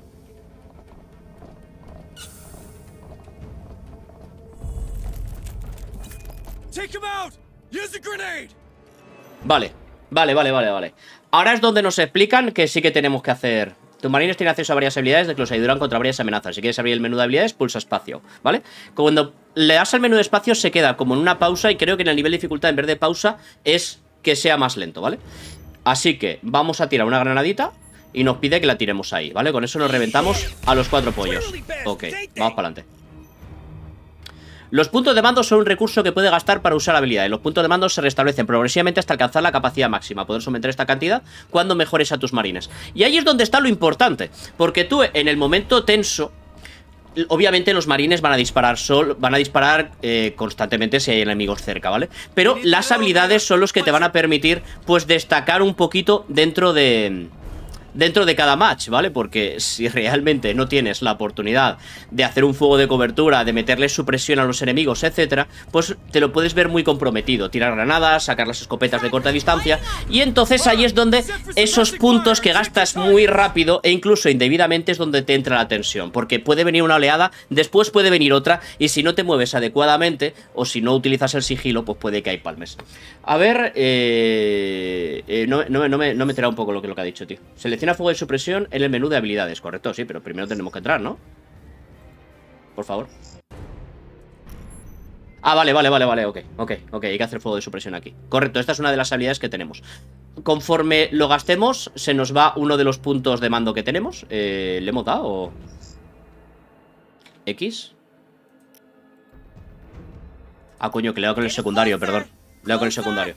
Vale, vale, vale, vale, vale. Ahora es donde nos explican que sí que tenemos que hacer... Tus marines tienen acceso a varias habilidades de que los ayudarán contra varias amenazas. Si quieres abrir el menú de habilidades, pulsa espacio, ¿vale? Cuando le das al menú de espacio se queda como en una pausa y creo que en el nivel de dificultad en vez de pausa es que sea más lento, ¿vale? Así que vamos a tirar una granadita y nos pide que la tiremos ahí, ¿vale? Con eso nos reventamos a los cuatro pollos. Ok, vamos para adelante. Los puntos de mando son un recurso que puede gastar para usar habilidades. Los puntos de mando se restablecen progresivamente hasta alcanzar la capacidad máxima. Poder someter esta cantidad cuando mejores a tus marines. Y ahí es donde está lo importante. Porque tú, en el momento tenso, obviamente los marines van a disparar sol, van a disparar eh, constantemente si hay enemigos cerca, ¿vale? Pero las habilidades son los que te van a permitir, pues, destacar un poquito dentro de... dentro de cada match, ¿vale? Porque si realmente no tienes la oportunidad de hacer un fuego de cobertura, de meterle supresión a los enemigos, etcétera, pues te lo puedes ver muy comprometido. Tirar granadas, sacar las escopetas de corta distancia, y entonces ahí es donde esos puntos que gastas muy rápido e incluso indebidamente es donde te entra la tensión, porque puede venir una oleada, después puede venir otra, y si no te mueves adecuadamente o si no utilizas el sigilo, pues puede que hay palmes. A ver, eh, eh, no, no, no, me, no me entera un poco lo que, lo que ha dicho, tío. Selecciona fuego de supresión en el menú de habilidades, correcto, sí, pero primero tenemos que entrar, ¿no? Por favor. Ah, vale, vale, vale, vale, ok, ok, ok, hay que hacer fuego de supresión aquí. Correcto, esta es una de las habilidades que tenemos. Conforme lo gastemos, se nos va uno de los puntos de mando que tenemos. eh, ¿Le hemos dado o...? X. Ah, coño, que le he dado con el secundario, perdón. Le he dado con el secundario.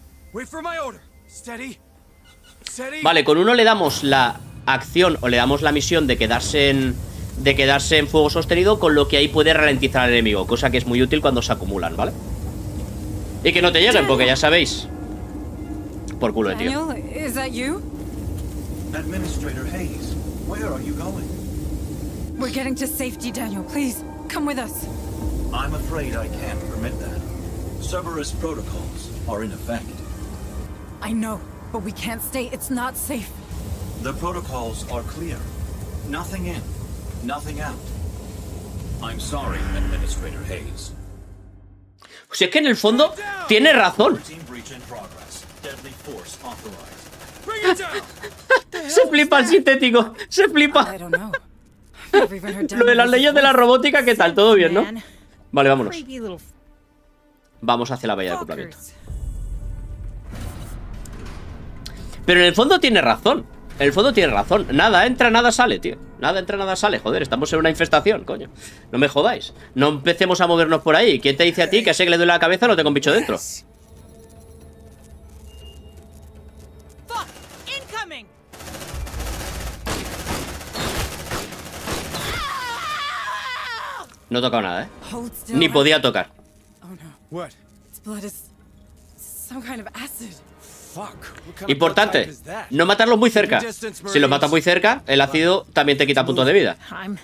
Vale, con uno le damos la acción o le damos la misión de quedarse en de quedarse en fuego sostenido, con lo que ahí puede ralentizar al enemigo, cosa que es muy útil cuando se acumulan, ¿vale? Y que no te lleguen, porque ya sabéis. Por culo de tío. Daniel, is that you? Administrator Hayes, where are you going? We're getting to safety, Daniel. Please, come with us. I'm afraid I can't permit that. Cerberus protocols are in effect. I know, but we can't stay. It's not safe. The protocols are clear. Nothing in, nothing out. I'm sorry, Administrator Hayes. Si es que en el fondo tiene razón. Se flipa el sintético. Se flipa. Lo de las leyes de la robótica, ¿qué tal? Todo bien, ¿no? Vale, vámonos. Vamos hacia la bahía de acoplamiento. Pero en el fondo tiene razón. En el fondo tiene razón. Nada entra, nada sale, tío. Nada entra, nada sale. Joder, estamos en una infestación, coño. No me jodáis. No empecemos a movernos por ahí. ¿Quién te dice a ti que sé que le duele la cabeza no tengo un bicho dentro? No he tocado nada, ¿eh? Ni podía tocar. Importante, no matarlos muy cerca. Si los matas muy cerca, el ácido también te quita puntos de vida.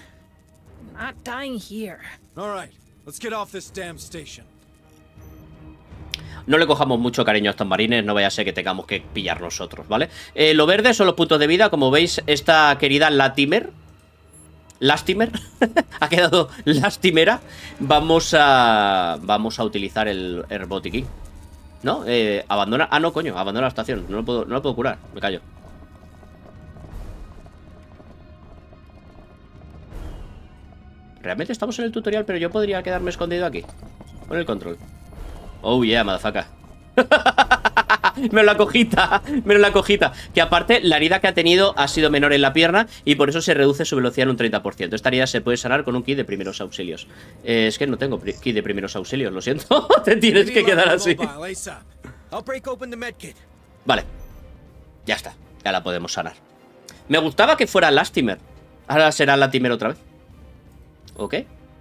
No le cojamos mucho cariño a estos marines, no vaya a ser que tengamos que pillar nosotros, ¿vale? Eh, lo verde son los puntos de vida, como veis, esta querida Latimer Lastimer ha quedado lastimera. Vamos a Vamos a utilizar el, el botiquín. ¿No? Eh, abandona. Ah, no, coño, abandona la estación. No lo puedo, no lo puedo curar, me callo. Realmente estamos en el tutorial, pero yo podría quedarme escondido aquí con el control. Oh yeah, motherfucker. Menos la cojita, menos la cojita. Que aparte, la herida que ha tenido ha sido menor en la pierna y por eso se reduce su velocidad en un treinta por ciento. Esta herida se puede sanar con un kit de primeros auxilios. eh, Es que no tengo kit de primeros auxilios, lo siento. Te tienes que quedar así. Vale, ya está, ya la podemos sanar. Me gustaba que fuera Lastimer. Ahora será Latimer otra vez. Ok.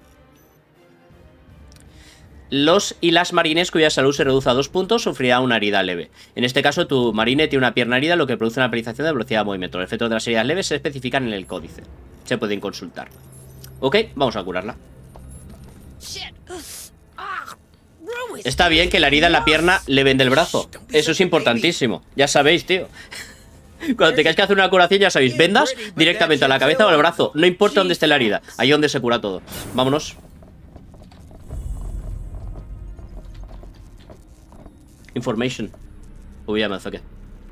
Los y las marines cuya salud se reduce a dos puntos sufrirá una herida leve. En este caso, tu marine tiene una pierna herida, lo que produce una penalización de velocidad de movimiento. Los efectos de las heridas leves se especifican en el códice. Se pueden consultar. Ok, vamos a curarla. Está bien que la herida en la pierna le vende el brazo. Eso es importantísimo. Ya sabéis, tío. Cuando tengáis que hacer una curación, ya sabéis, vendas directamente a la cabeza o al brazo. No importa dónde esté la herida, ahí donde se cura todo. Vámonos. Information. Uy, ya me enfoqué.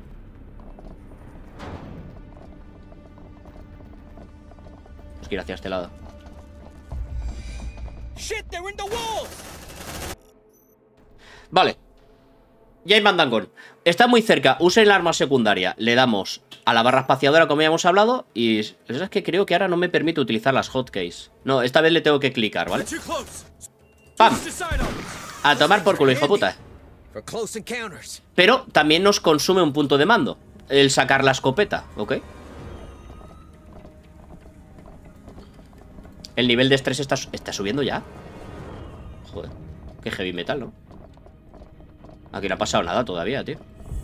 Tenemos que ir hacia este lado. Vale. Ya hay mandangón. Está muy cerca. Usen el arma secundaria. Le damos a la barra espaciadora, como ya hemos hablado. Y es que creo que ahora no me permite utilizar las hotkeys. No, esta vez le tengo que clicar, ¿vale? ¡Pam! A tomar por culo, hijo puta. Pero también nos consume un punto de mando el sacar la escopeta, ¿ok? El nivel de estrés está, está subiendo ya. Joder, qué heavy metal, ¿no? Aquí no ha pasado nada todavía, tío.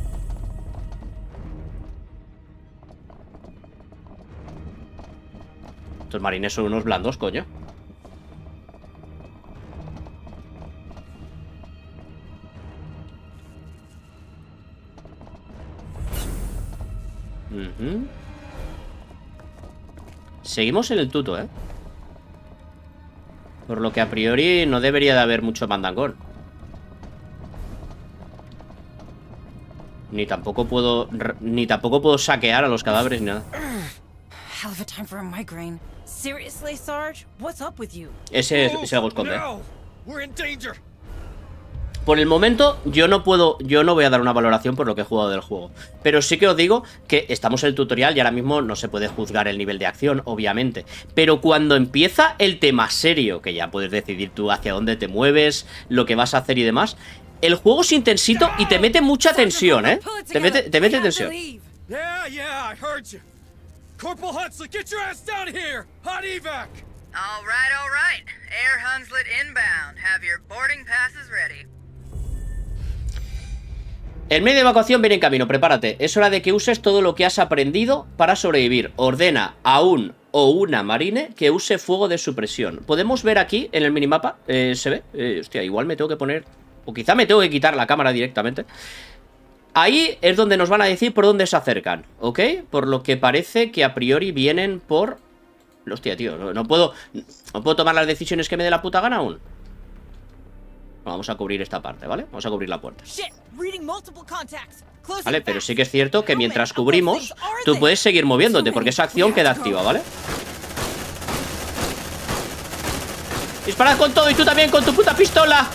Estos marines son unos blandos, coño. Uh-huh. Seguimos en el tuto, ¿eh? Por lo que a priori no debería de haber mucho mandangón. Ni tampoco puedo... Ni tampoco puedo saquear a los cadáveres ni nada. Hell of a time for a migraine. Seriously, Sarge? What's up with you? Ese es, ese algo esconde. Por el momento, yo no puedo, yo no voy a dar una valoración por lo que he jugado del juego. Pero sí que os digo que estamos en el tutorial y ahora mismo no se puede juzgar el nivel de acción, obviamente. Pero cuando empieza el tema serio, que ya puedes decidir tú hacia dónde te mueves, lo que vas a hacer y demás, el juego es intensito y te mete mucha tensión, ¿eh? Te mete, te mete tensión. Yeah, yeah, I heard you. Corporal Hunslet, get your ass down here. Hot evac. All right, all right. Air Hunslet inbound. Have your boarding passes ready. El medio de evacuación viene en camino, prepárate. Es hora de que uses todo lo que has aprendido para sobrevivir. Ordena a un o una marine que use fuego de supresión. Podemos ver aquí en el minimapa, eh, se ve, eh, hostia, igual me tengo que poner, o quizá me tengo que quitar la cámara directamente. Ahí es donde nos van a decir por dónde se acercan, ¿ok? Por lo que parece que a priori vienen por... Hostia, tío, no, no puedo no puedo tomar las decisiones que me dé la puta gana aún. Vamos a cubrir esta parte, ¿vale? Vamos a cubrir la puerta. Vale, pero sí que es cierto que mientras cubrimos, tú puedes seguir moviéndote, porque esa acción queda activa, ¿vale? ¡Dispara con todo y tú también con tu puta pistola!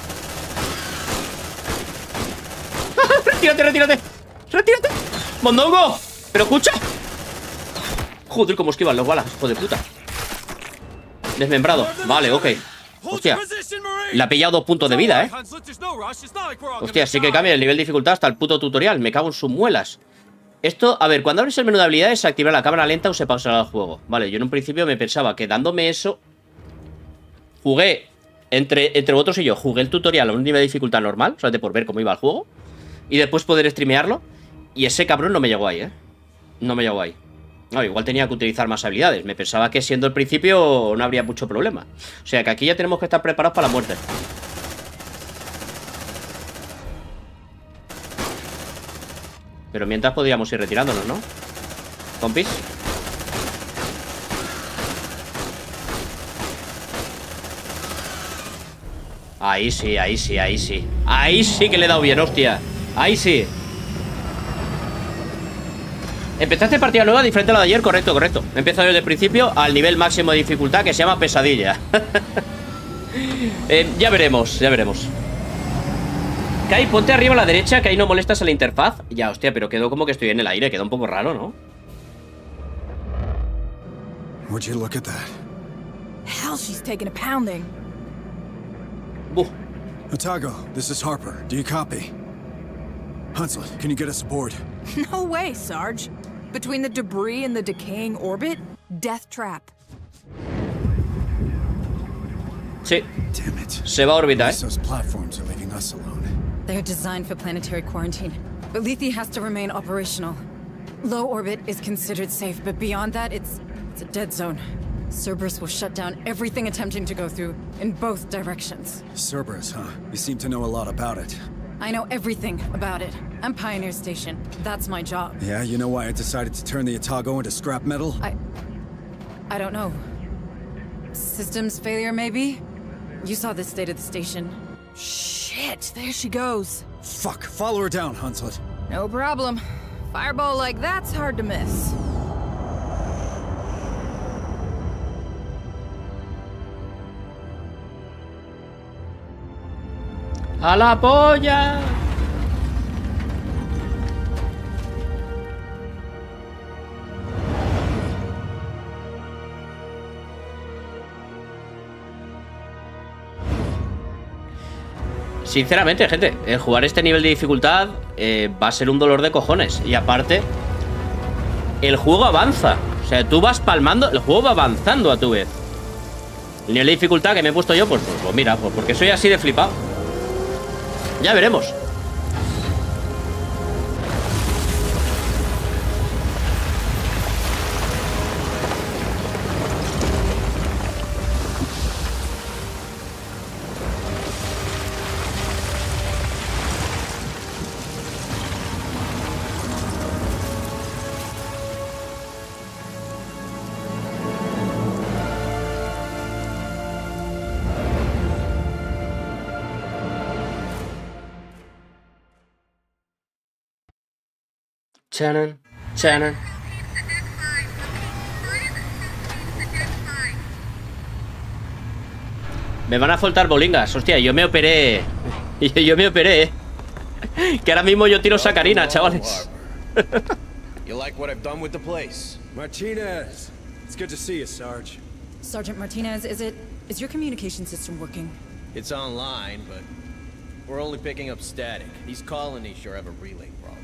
¡Retírate, retírate! ¡Retírate! ¡Mondongo! ¡Pero escucha! Joder, cómo esquivan los balas, hijo de puta. Desmembrado, vale, ok. Hostia, le ha pillado dos puntos de vida, ¿eh? Hostia, sí que cambia el nivel de dificultad hasta el puto tutorial. Me cago en sus muelas. Esto, a ver, cuando abres el menú de habilidades, activar la cámara lenta o se pausará el juego. Vale, yo en un principio me pensaba que dándome eso... Jugué, entre, entre vosotros y yo, jugué el tutorial a un nivel de dificultad normal, solamente por ver cómo iba el juego, y después poder streamearlo. Y ese cabrón no me llegó ahí, ¿eh? No me llegó ahí. No, igual tenía que utilizar más habilidades. Me pensaba que siendo el principio no habría mucho problema. O sea que aquí ya tenemos que estar preparados para la muerte. Pero mientras podríamos ir retirándonos, ¿no? Compis. Ahí sí, ahí sí, ahí sí. Ahí sí que le he dado bien, hostia. Ahí sí. Empezaste partida nueva diferente a la de ayer, correcto, correcto. He empezado desde el principio al nivel máximo de dificultad que se llama pesadilla. eh, Ya veremos, ya veremos. Kai, ponte arriba a la derecha, que ahí no molestas a la interfaz. Ya, hostia, pero quedó como que estoy en el aire. Quedó un poco raro, ¿no? Would you look at that? Hell, she's taking a pounding. Buh. Otago, this is Harper. Do you copy? Hunslet, can you get us aboard? No way, Sarge. Between the debris and the decaying orbit, death trap. Sí. Damn it. Se va a orbitar, ¿eh? Those platforms are leaving us alone. They're designed for planetary quarantine, but Lethe has to remain operational. Low orbit is considered safe, but beyond that, it's it's a dead zone. Cerberus will shut down everything attempting to go through in both directions. Cerberus, huh? You seem to know a lot about it. I know everything about it. I'm Pioneer Station. That's my job. Yeah, you know why I decided to turn the Otago into scrap metal? I... I don't know. Systems failure, maybe? You saw the state of the station. Shit, there she goes. Fuck, follow her down, Hunslet. No problem. Fireball like that's hard to miss. ¡A la polla! Sinceramente, gente, el jugar este nivel de dificultad eh, va a ser un dolor de cojones. Y aparte, el juego avanza. O sea, tú vas palmando, el juego va avanzando a tu vez. El nivel de dificultad que me he puesto yo, pues, pues, pues mira, pues porque soy así de flipado. Ya veremos. Chanan, chanan. Me van a faltar bolingas. Hostia, yo me operé. Yo, yo me operé, eh. Que ahora mismo yo tiro sacarina, chavales. You like what I've done with the place? Martinez, it's good to see you, Sarge. Sergeant Martinez, is it... is your communication system working? It's online, but we're only picking up static. These colonies sure have a relay problem.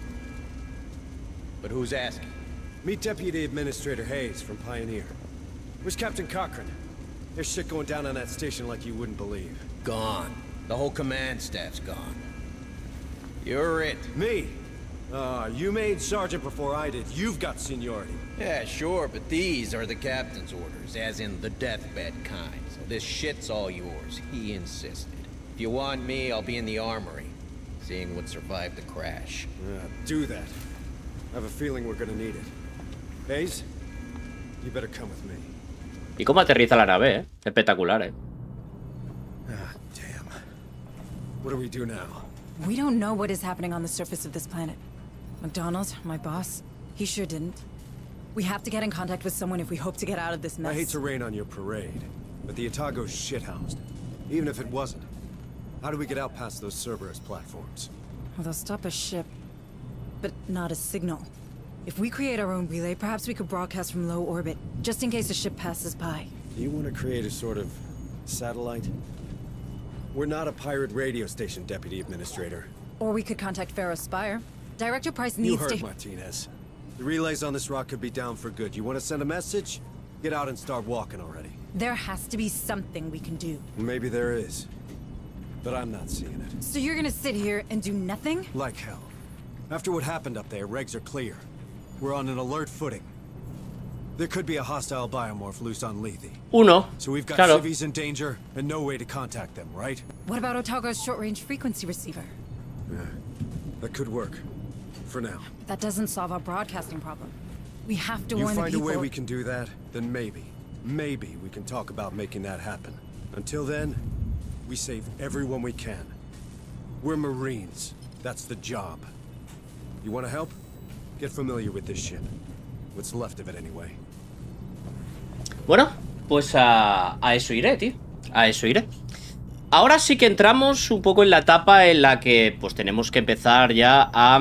But who's asking? Meet Deputy Administrator Hayes from Pioneer. Where's Captain Cochran? There's shit going down on that station like you wouldn't believe. Gone. The whole command staff's gone. You're it. Me? Uh, you made Sergeant before I did. You've got seniority. Yeah, sure, but these are the captain's orders, as in the deathbed kind. So this shit's all yours. He insisted. If you want me, I'll be in the armory, seeing what survived the crash. Uh, do that. I have a feeling we're gonna need it. Hayes, you better come with me. ¿Y cómo aterriza la nave, eh? Espectacular, eh. Ah, damn. What do we do now? We don't know what is happening on the surface of this planet. McDonald, my boss, he sure didn't. We have to get in contact with someone if we hope to get out of this mess. I hate to rain on your parade, but the Otago's shithoused. Even if it wasn't, how do we get out past those Cerberus platforms? Well, they'll stop a ship, but not a signal. If we create our own relay, perhaps we could broadcast from low orbit, just in case a ship passes by. Do you want to create a sort of satellite? We're not a pirate radio station, Deputy Administrator. Or we could contact Pharaoh Spire. Director Price needs to- You heard to- Martinez. The relays on this rock could be down for good. You want to send a message? Get out and start walking already. There has to be something we can do. Maybe there is. But I'm not seeing it. So you're gonna sit here and do nothing? Like hell. After what happened up there, regs are clear. We're on an alert footing. There could be a hostile biomorph loose on Lethe. Uno. So we've got Claro. civvies in danger and no way to contact them, right? What about Otago's short-range frequency receiver? Yeah. That could work. For now. That doesn't solve our broadcasting problem. We have to You warn the find a people. way we can do that, then maybe, maybe we can talk about making that happen. Until then, we save everyone we can. We're Marines. That's the job. You want to help? Get familiar with this ship. What's left of it anyway. Bueno, pues a, a eso iré, tío. A eso iré. Ahora sí que entramos un poco en la etapa en la que pues tenemos que empezar ya a...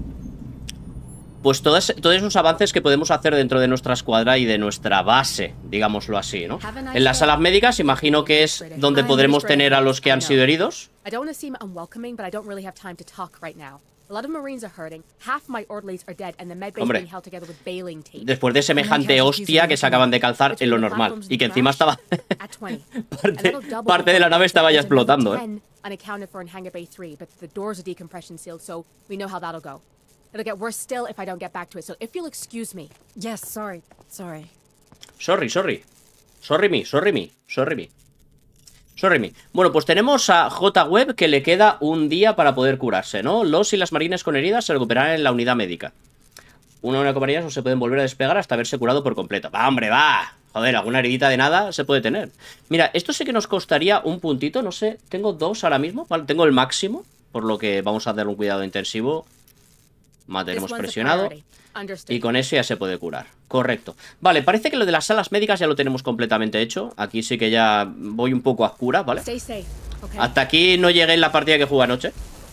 Pues todos, todos esos avances que podemos hacer dentro de nuestra escuadra y de nuestra base, digámoslo así, ¿no? En las salas médicas imagino que es donde podremos tener a los que han sido heridos. I don't want to seem unwelcoming, but I don't really have time to talk right now. A lot of Marines are hurting. Half my orderlies are dead, and the med base Hombre, being held together with baling tape. Después de semejante hostia que se acaban de calzar en lo normal. Y que encima estaba... parte, parte de la nave estaba ya explotando, ¿eh? Unaccounted for in Hangar Bay three, but the doors are decompression sealed, so we know how that'll go. It'll get worse still if I don't get back to it, so if you'll excuse me. Yes, sorry. Sorry. Sorry, sorry. Sorry me, sorry me, sorry me. Sorry me. Bueno, pues tenemos a J-Web que le queda un día para poder curarse, ¿no? Los y las marines con heridas se recuperarán en la unidad médica. Una unidad con heridas no se pueden volver a despegar hasta haberse curado por completo. ¡Va, hombre, va! Joder, alguna heridita de nada se puede tener. Mira, esto sí que nos costaría un puntito, no sé. Tengo dos ahora mismo, ¿vale? Tengo el máximo, por lo que vamos a hacer un cuidado intensivo. Mantenemos presionado. Y con eso ya se puede curar. Correcto. Vale, parece que lo de las salas médicas ya lo tenemos completamente hecho. Aquí sí que ya voy un poco a oscuras, ¿vale? Hasta aquí no llegué en la partida que jugué anoche.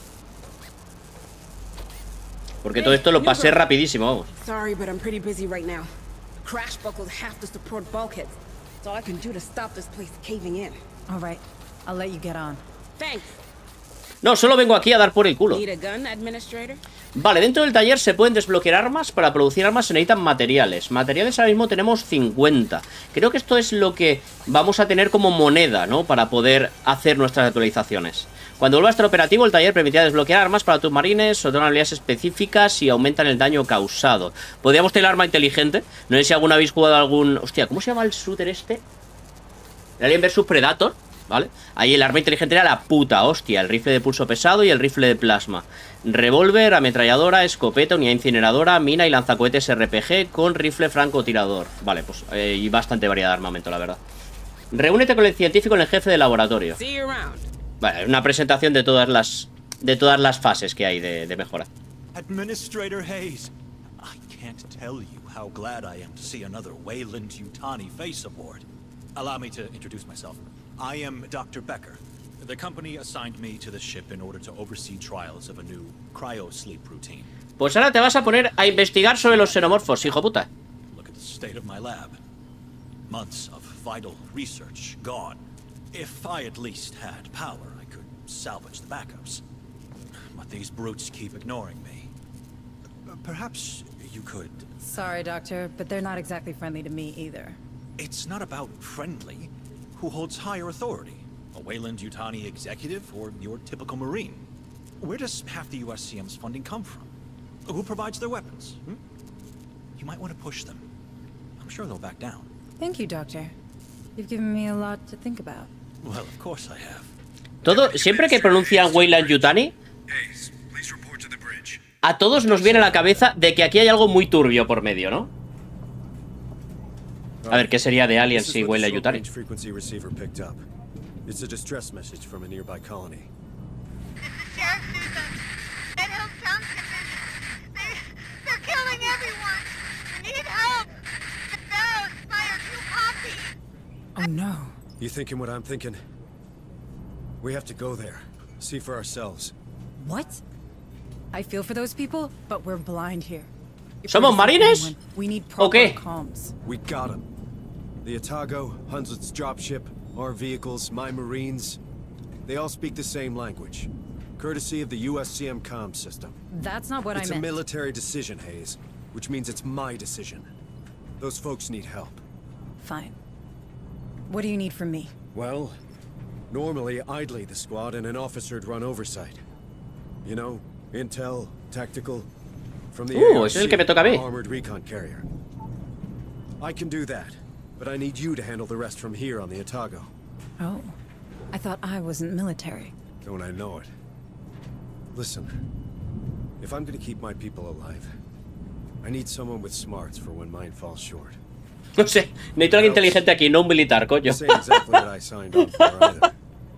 Porque todo esto lo pasé rapidísimo, vamos. Sorry, but I'm pretty busy right now. Crash buckled half the support bulkheads. That's all I can do to stop this place caving in. All right, I'll let you get on. Thanks. No, solo vengo aquí a dar por el culo. Need a gun, Administrator? Vale, dentro del taller se pueden desbloquear armas. Para producir armas se necesitan materiales. Materiales ahora mismo tenemos cincuenta. Creo que esto es lo que vamos a tener como moneda, ¿no? Para poder hacer nuestras actualizaciones. Cuando vuelva a estar operativo, el taller permitirá desbloquear armas para tus marines, otorgan habilidades específicas y aumentan el daño causado. Podríamos tener arma inteligente. No sé si alguna habéis jugado algún... Hostia, ¿cómo se llama el shooter este? El Alien versus Predator, ¿vale? Ahí el arma inteligente era la puta hostia. El rifle de pulso pesado y el rifle de plasma. Revólver, ametralladora, escopeta, unidad incineradora, mina y lanzacohetes R P G con rifle francotirador. Vale, pues eh, y bastante variedad de armamento, la verdad. Reúnete con el científico en el jefe de laboratorio. Vale, una presentación de todas las de todas las fases que hay de, de mejora. Administrator Hayes, I can't tell you how glad I am to see another Weyland-Yutani face aboard. Allow me to introduce myself. I am Doctor Becker. The company assigned me to the ship in order to oversee trials of a new cryo-sleep routine. Pues ahora te vas a poner a investigar sobre los xenomorfos, hijo puta. Look at the state of my lab. Months of vital research gone. If I at least had power, I could salvage the backups. But these brutes keep ignoring me. Perhaps you could... Sorry, Doctor, but they're not exactly friendly to me either. It's not about friendly. Who holds higher authority? A Weyland-Yutani executive or your typical Marine? Where does half the U S C M's funding come from? Who provides their weapons? Hmm? You might want to push them. I'm sure they'll back down. Thank you, Doctor. You've given me a lot to think about. Well, of course I have. Todo, siempre que pronuncian Weyland-Yutani, a todos nos viene a la cabeza de que aquí hay algo muy turbio por medio, ¿no? A ver, ¿qué sería de Aliens si Weyland-Yutani? It's a distress message from a nearby colony. This is Sheriff Newsom. Red Hill Township is... They, they're killing everyone. We need help. The Pharaoh's fired two copies. Oh no. You thinking what I'm thinking? We have to go there. See for ourselves. What? I feel for those people, but we're blind here. ¿Somos marines? We need proper comms. We got them. The Otago, Hunslet's dropship, our vehicles, my Marines, they all speak the same language. Courtesy of the U S C M comm system. That's not what I meant. It's a military decision, Hayes, which means it's my decision. Those folks need help. Fine. What do you need from me? Well, normally I'd lead the squad and an officer'd run oversight. You know, intel, tactical, from the uh, es el que me toca a mí. armored recon carrier. I can do that. But I need you to handle the rest from here on the Otago. Oh. I thought I wasn't military. Don't I know it? Listen. If I'm gonna keep my people alive, I need someone with smarts for when mine falls short. No sé, necesito alguien inteligente aquí, no un militar, coño. This ain't exactly what I signed on for either.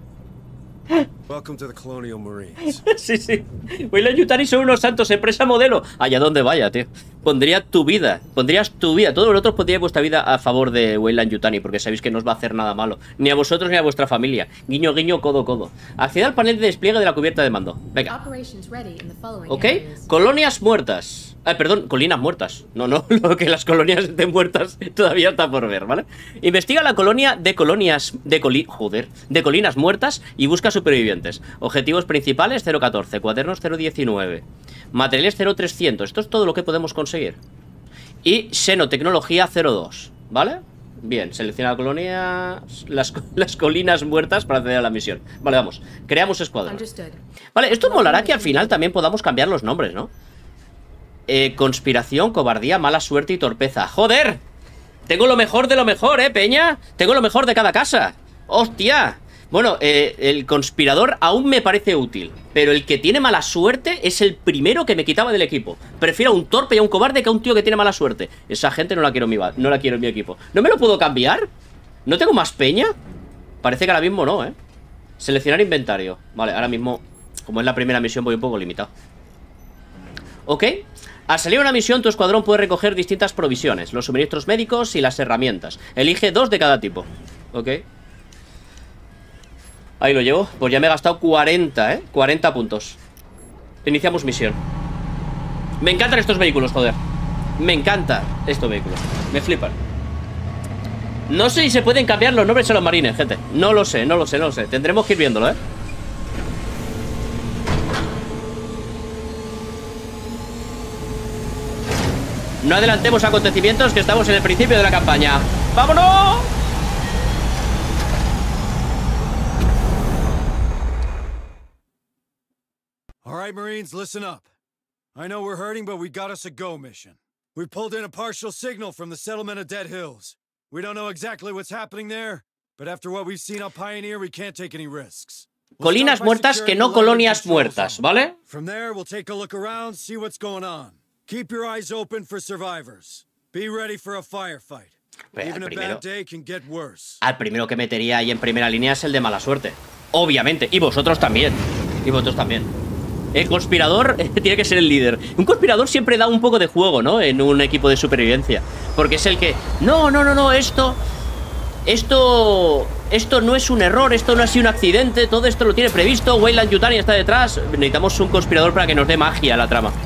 Welcome to the Colonial Marines. Sí, sí. Weyland-Yutani son unos santos, empresa modelo. Allá donde vaya, tío. Pondría tu vida, pondrías tu vida. Todos vosotros pondríais vuestra vida a favor de Weyland-Yutani, porque sabéis que no os va a hacer nada malo. Ni a vosotros ni a vuestra familia. Guiño, guiño, codo, codo. Acceda al panel de despliegue de la cubierta de mando. Venga. Ok. Colonias muertas. Ah, perdón, colinas muertas. No, no, lo que las colonias estén muertas todavía está por ver, ¿vale? Investiga la colonia de colonias de coli... Joder, de colinas muertas y busca supervivientes. Objetivos principales cero catorce, cuadernos cero diecinueve, materiales cero trescientos. Esto es todo lo que podemos conseguir. Y xenotecnología cero dos, ¿vale? Bien, selecciona la colonia, las, las colinas muertas para acceder a la misión. Vale, vamos, creamos escuadrón. Vale, esto molará que al final también podamos cambiar los nombres, ¿no? Eh, conspiración, cobardía, mala suerte y torpeza. ¡Joder! Tengo lo mejor de lo mejor, ¿eh, peña? Tengo lo mejor de cada casa. ¡Hostia! Bueno, eh, el conspirador aún me parece útil, pero el que tiene mala suerte es el primero que me quitaba del equipo. Prefiero a un torpe y a un cobarde que a un tío que tiene mala suerte. Esa gente no la quiero en mi, no la quiero en mi equipo. ¿No me lo puedo cambiar? ¿No tengo más peña? Parece que ahora mismo no, ¿eh? Seleccionar inventario. Vale, ahora mismo, como es la primera misión, voy un poco limitado. Ok. Al salir una misión, tu escuadrón puede recoger distintas provisiones, los suministros médicos y las herramientas. Elige dos de cada tipo. Ok. Ahí lo llevo. Pues ya me he gastado cuarenta, ¿eh? cuarenta puntos. Iniciamos misión. Me encantan estos vehículos, joder. Me encantan estos vehículos. Me flipan. No sé si se pueden cambiar los nombres a los marines, gente. No lo sé, no lo sé, no lo sé. Tendremos que ir viéndolo, ¿eh? No adelantemos acontecimientos, que estamos en el principio de la campaña. ¡Vámonos! All right, Marines, listen up. I know we're hurting, but we got us a go mission. We pulled in a partial signal from the settlement of Dead Hills. We don't know exactly what's happening there, but after what we've seen on Pioneer, we can't take any risks. Colinas muertas que no colonias muertas, ¿vale? From there, we'll take a look around, see what's going on. Keep your eyes open for survivors. Be ready for a firefight. Even a bad day can get worse. Al primero que metería ahí en primera línea es el de mala suerte. Obviamente. Y vosotros también. Y vosotros también. El conspirador tiene que ser el líder. Un conspirador siempre da un poco de juego, ¿no? En un equipo de supervivencia. Porque es el que... No, no, no, no, esto... Esto... Esto no es un error, esto no ha sido un accidente. Todo esto lo tiene previsto. Weyland-Yutani está detrás. Necesitamos un conspirador para que nos dé magia a la trama.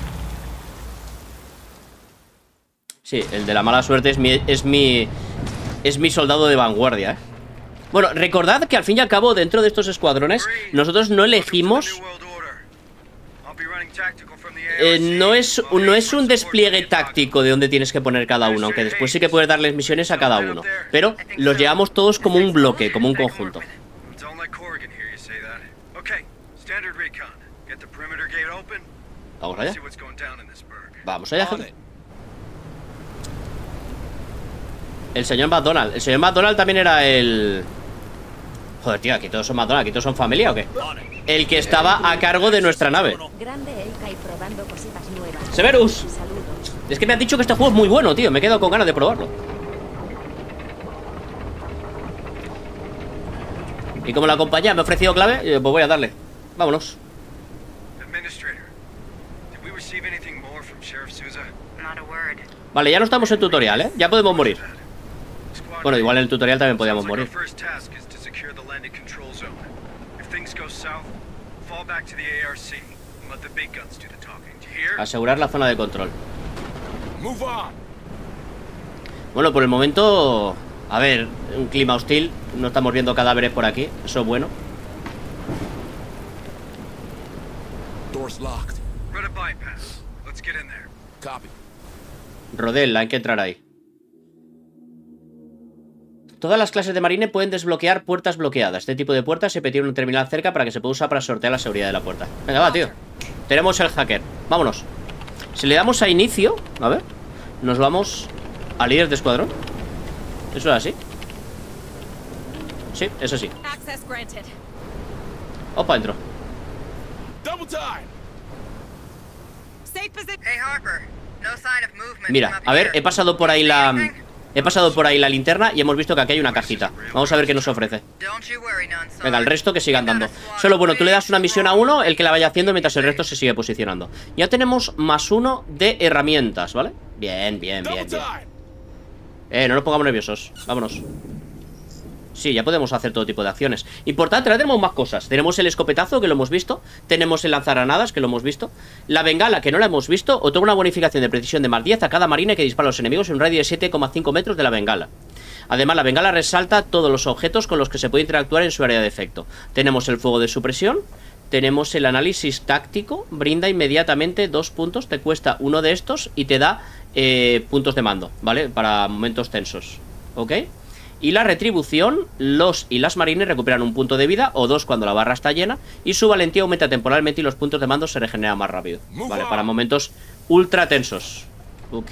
Sí, el de la mala suerte es mi... Es mi, es mi soldado de vanguardia, ¿eh? Bueno, recordad que al fin y al cabo, dentro de estos escuadrones, nosotros no elegimos... Eh, no, es, no es un despliegue táctico de dónde tienes que poner cada uno, aunque después sí que puedes darles misiones a cada uno. Pero los llevamos todos como un bloque, como un conjunto. Vamos allá. Vamos allá, gente. El señor McDonald. El señor McDonald también era el... Joder, tío, aquí todos son McDonald, aquí todos son familia, ¿o qué? El que estaba a cargo de nuestra nave. Severus. Es que me han dicho que este juego es muy bueno, tío. Me he quedado con ganas de probarlo. Y como la compañía me ha ofrecido clave, pues voy a darle. Vámonos. Vale, ya no estamos en tutorial, ¿eh? Ya podemos morir. Bueno, igual en el tutorial también podíamos morir. Asegurar la zona de control. Bueno, por el momento... A ver, un clima hostil. No estamos viendo cadáveres por aquí. Eso es bueno. Rodel, hay que entrar ahí. Todas las clases de marine pueden desbloquear puertas bloqueadas. Este tipo de puertas se tiene un terminal cerca para que se pueda usar para sortear la seguridad de la puerta. Venga, va, tío. Tenemos el hacker. Vámonos. Si le damos a inicio, a ver, nos vamos a líder de escuadrón. ¿Eso es así? Sí, es así. Opa, entro. Mira, a ver, he pasado por ahí la... He pasado por ahí la linterna y hemos visto que aquí hay una cajita. Vamos a ver qué nos ofrece. Venga, el resto que sigan dando. Solo, bueno, tú le das una misión a uno, el que la vaya haciendo mientras el resto se sigue posicionando. Ya tenemos más uno de herramientas, ¿vale? Bien, bien, bien, bien. Eh, no nos pongamos nerviosos. Vámonos. Sí, ya podemos hacer todo tipo de acciones. Importante, ahora tenemos más cosas. Tenemos el escopetazo, que lo hemos visto. Tenemos el lanzagranadas, que lo hemos visto. La bengala, que no la hemos visto. Otorga una bonificación de precisión de más diez a cada marine que dispara a los enemigos en un radio de siete coma cinco metros de la bengala. Además, la bengala resalta todos los objetos con los que se puede interactuar en su área de efecto. Tenemos el fuego de supresión. Tenemos el análisis táctico. Brinda inmediatamente dos puntos. Te cuesta uno de estos y te da eh, puntos de mando, ¿vale? Para momentos tensos. ¿Ok? Y la retribución, los y las marines recuperan un punto de vida o dos cuando la barra está llena. Y su valentía aumenta temporalmente y los puntos de mando se regeneran más rápido. Vale, para momentos ultra tensos. Ok.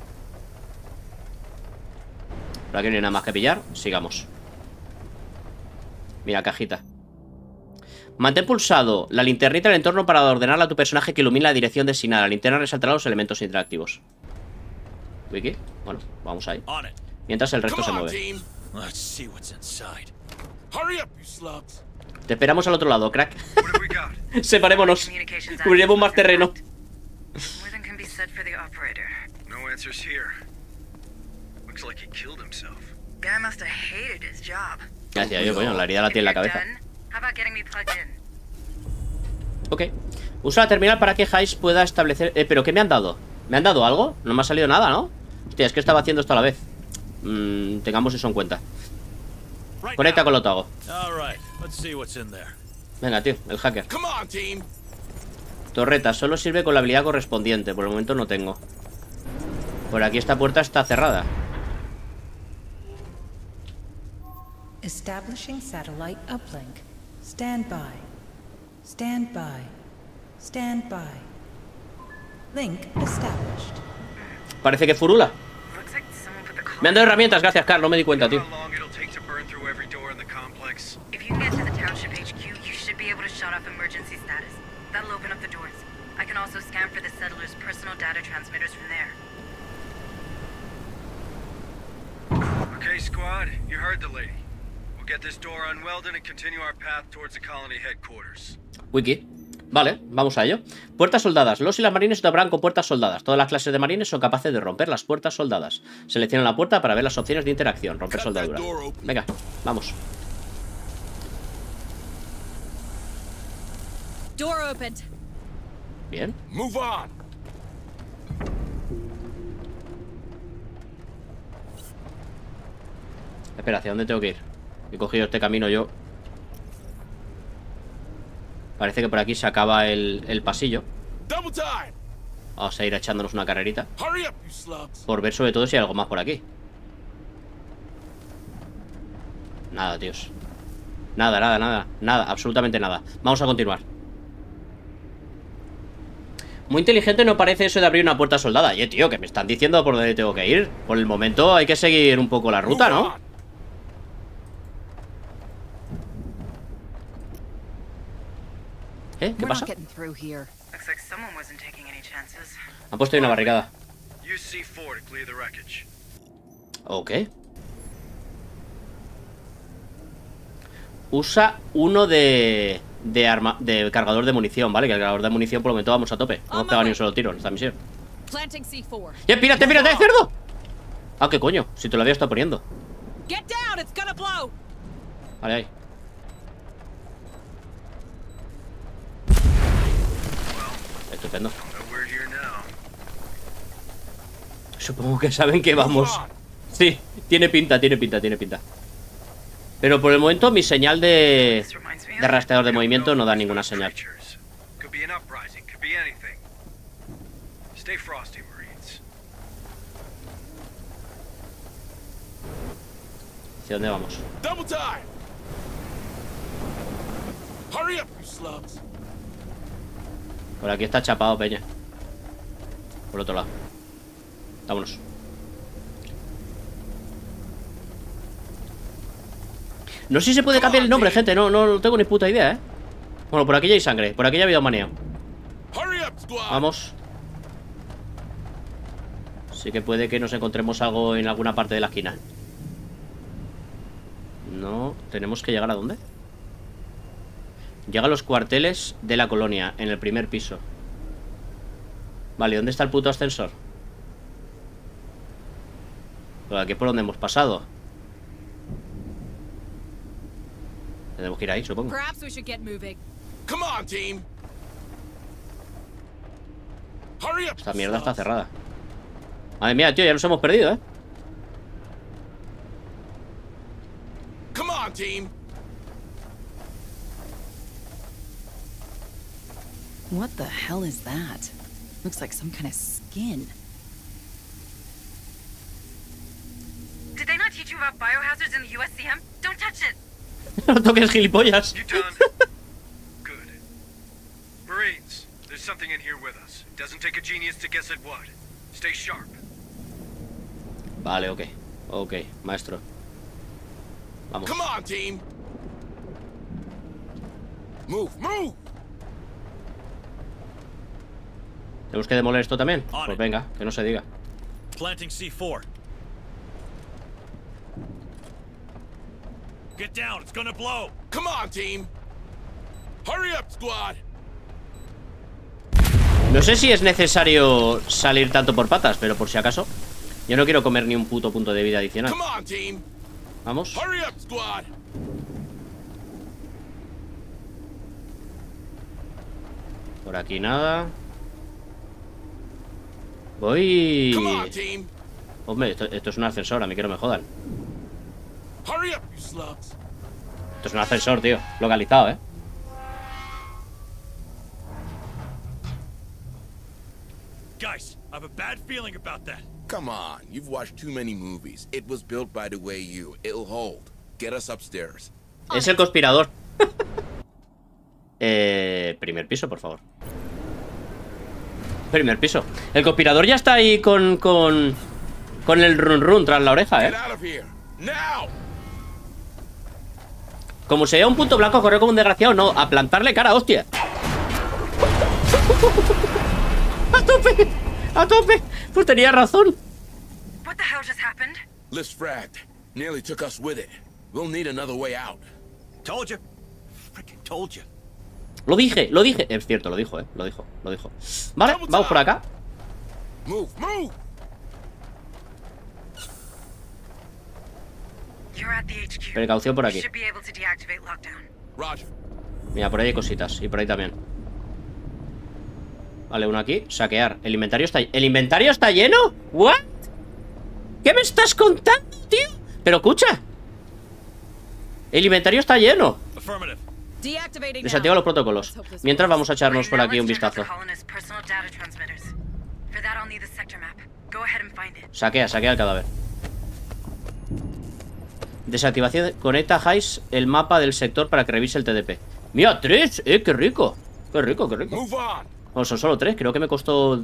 Por aquí no hay nada más que pillar. Sigamos. Mira, cajita. Mantén pulsado la linternita del entorno para ordenarle a tu personaje que ilumine la dirección designada. La linterna resaltará los elementos interactivos. ¿Wiki? Bueno, vamos ahí. Mientras el resto se mueve. Te esperamos al otro lado, crack. Separémonos. Cubriremos más terreno. Gracias, yo, coño, la herida la tiene en la cabeza. Ok. Usa la terminal para que Hayes pueda establecer... Eh, ¿pero qué me han dado? ¿Me han dado algo? No me ha salido nada, ¿no? Hostia, es que estaba haciendo esto a la vez. Mm, tengamos eso en cuenta. Conecta con lo que hago. Venga, tío, el hacker. Torreta, solo sirve con la habilidad correspondiente. Por el momento no tengo. Por aquí esta puerta está cerrada. Establishing satellite uplink. Stand by. Stand by. Stand by. Link established. Parece que furula. Me han dado herramientas, gracias, Carl. No me di cuenta, tío. If you can get to the township H Q, you should be able to shut off emergency status. That'll open up the doors. I can also scan for the settlers' personal data transmitters from there. Okay, squad, you heard the lady. We'll get this door unwelded and continue our path towards the colony headquarters. Wiki. Vale, vamos a ello. Puertas soldadas. Los y las marines se toparán con puertas soldadas. Todas las clases de marines son capaces de romper las puertas soldadas. Selecciona la puerta para ver las opciones de interacción. Romper soldadura. Venga, vamos. Door opened. Bien. Move on. Espera, ¿hacia dónde tengo que ir? He cogido este camino yo. Parece que por aquí se acaba el, el pasillo. Vamos a ir echándonos una carrerita por ver sobre todo si hay algo más por aquí. Nada, tíos. Nada, nada, nada. Nada, absolutamente nada. Vamos a continuar. Muy inteligente no parece eso de abrir una puerta soldada. Oye, tío, que me están diciendo por dónde tengo que ir. Por el momento hay que seguir un poco la ruta, ¿no? ¿Eh? ¿Qué pasa? Han puesto ahí una barricada. Ok. Usa uno de... De arma... De cargador de munición, ¿vale? Que el cargador de munición por el momento vamos a tope. No hemos pegado ni un solo tiro en esta misión. ¡Ya, pírate, pírate, cerdo! Ah, ¿qué coño? Si te lo había estado poniendo. Vale, ahí. Estupendo. Supongo que saben que vamos. Sí, tiene pinta, tiene pinta, tiene pinta. Pero por el momento mi señal de, de rastreador de movimiento no da ninguna señal. ¿Hacia dónde vamos? Por aquí está chapado, peña. Por otro lado. Vámonos. No sé si se puede cambiar el nombre, gente. No, no, no tengo ni puta idea, ¿eh? Bueno, por aquí ya hay sangre. Por aquí ya ha habido maneo. Vamos. Sí que puede que nos encontremos algo en alguna parte de la esquina. No, tenemos que llegar ¿a dónde? Llega a los cuarteles de la colonia, en el primer piso. Vale, ¿dónde está el puto ascensor? Por aquí es por donde hemos pasado. Tenemos que ir ahí, supongo. Esta mierda está cerrada. Madre mía, tío, ya nos hemos perdido, ¿eh? Come on, team. What the hell is that? Looks like some kind of skin. Did they not teach you about biohazards in the U S C M? Don't touch it. No toques, gilipollas. You done? Good. Marines, there's something in here with us. It doesn't take a genius to guess at what. Stay sharp. Vale, ok. Ok, maestro. Vamos. Come on, team. Move, move. ¿Tenemos que demoler esto también? Pues venga, que no se diga. Planting C four. Get down, it's gonna blow. Come on, team. Hurry up, squad. No sé si es necesario salir tanto por patas, pero por si acaso. Yo no quiero comer ni un puto punto de vida adicional. Come on, team. Vamos. Hurry up, squad. Por aquí nada. Voy. Come on, team. Hombre, esto, esto es un ascensor, a mí que no me jodan. Hurry up, you slugs. Esto es un ascensor, tío. Localizado, ¿eh? Guys, have a bad feeling about that. Come on, you've watched too many movies. It was built by the way you. It'll hold. Get us upstairs. Es el conspirador. eh, primer piso, por favor. Primer piso. El conspirador ya está ahí con con con el run run tras la oreja, eh. Como sea un punto blanco, correr como un desgraciado, no, a plantarle cara, hostia. A tope, a tope. Pues tenía razón. What the hell just happened? Lift's fragged. Nearly took us with it. We'll need another way out. Told you. Freaking told you. Lo dije, lo dije. Es cierto, lo dijo, eh. Lo dijo, lo dijo. Vale, vamos por acá. Move, move. You're at the H Q. Precaución por aquí. You should be able to deactivate lockdown. Roger. Mira, por ahí hay cositas. Y por ahí también. Vale, uno aquí. Saquear. El inventario está... ¿El inventario está lleno? ¿What? ¿Qué me estás contando, tío? Pero escucha. El inventario está lleno. Desactiva los protocolos. Mientras vamos a echarnos por aquí un vistazo. Saquea, saquea el cadáver. Desactivación. Conecta a Hayes el mapa del sector para que revise el T D P. Mira, tres. Eh, qué rico. Qué rico, qué rico. No, son solo tres. Creo que me costó...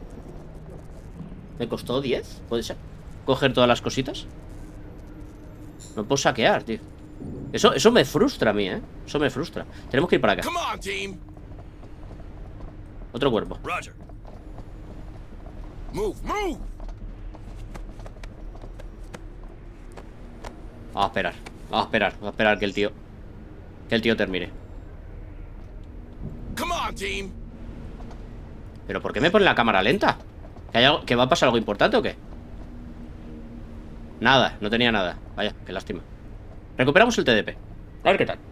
¿Me costó diez? ¿Puede ser? Coger todas las cositas. No puedo saquear, tío. Eso, eso me frustra a mí, ¿eh? Eso me frustra. Tenemos que ir para acá. Otro cuerpo. Roger. Move, move. Vamos a esperar. Vamos a esperar. Vamos a esperar que el tío... Que el tío termine. Come on, team. ¿Pero por qué me pone la cámara lenta? ¿Que, hay algo, ¿Que va a pasar algo importante o qué? Nada, no tenía nada. Vaya, qué lástima. Recuperamos el T D P. A ver qué tal.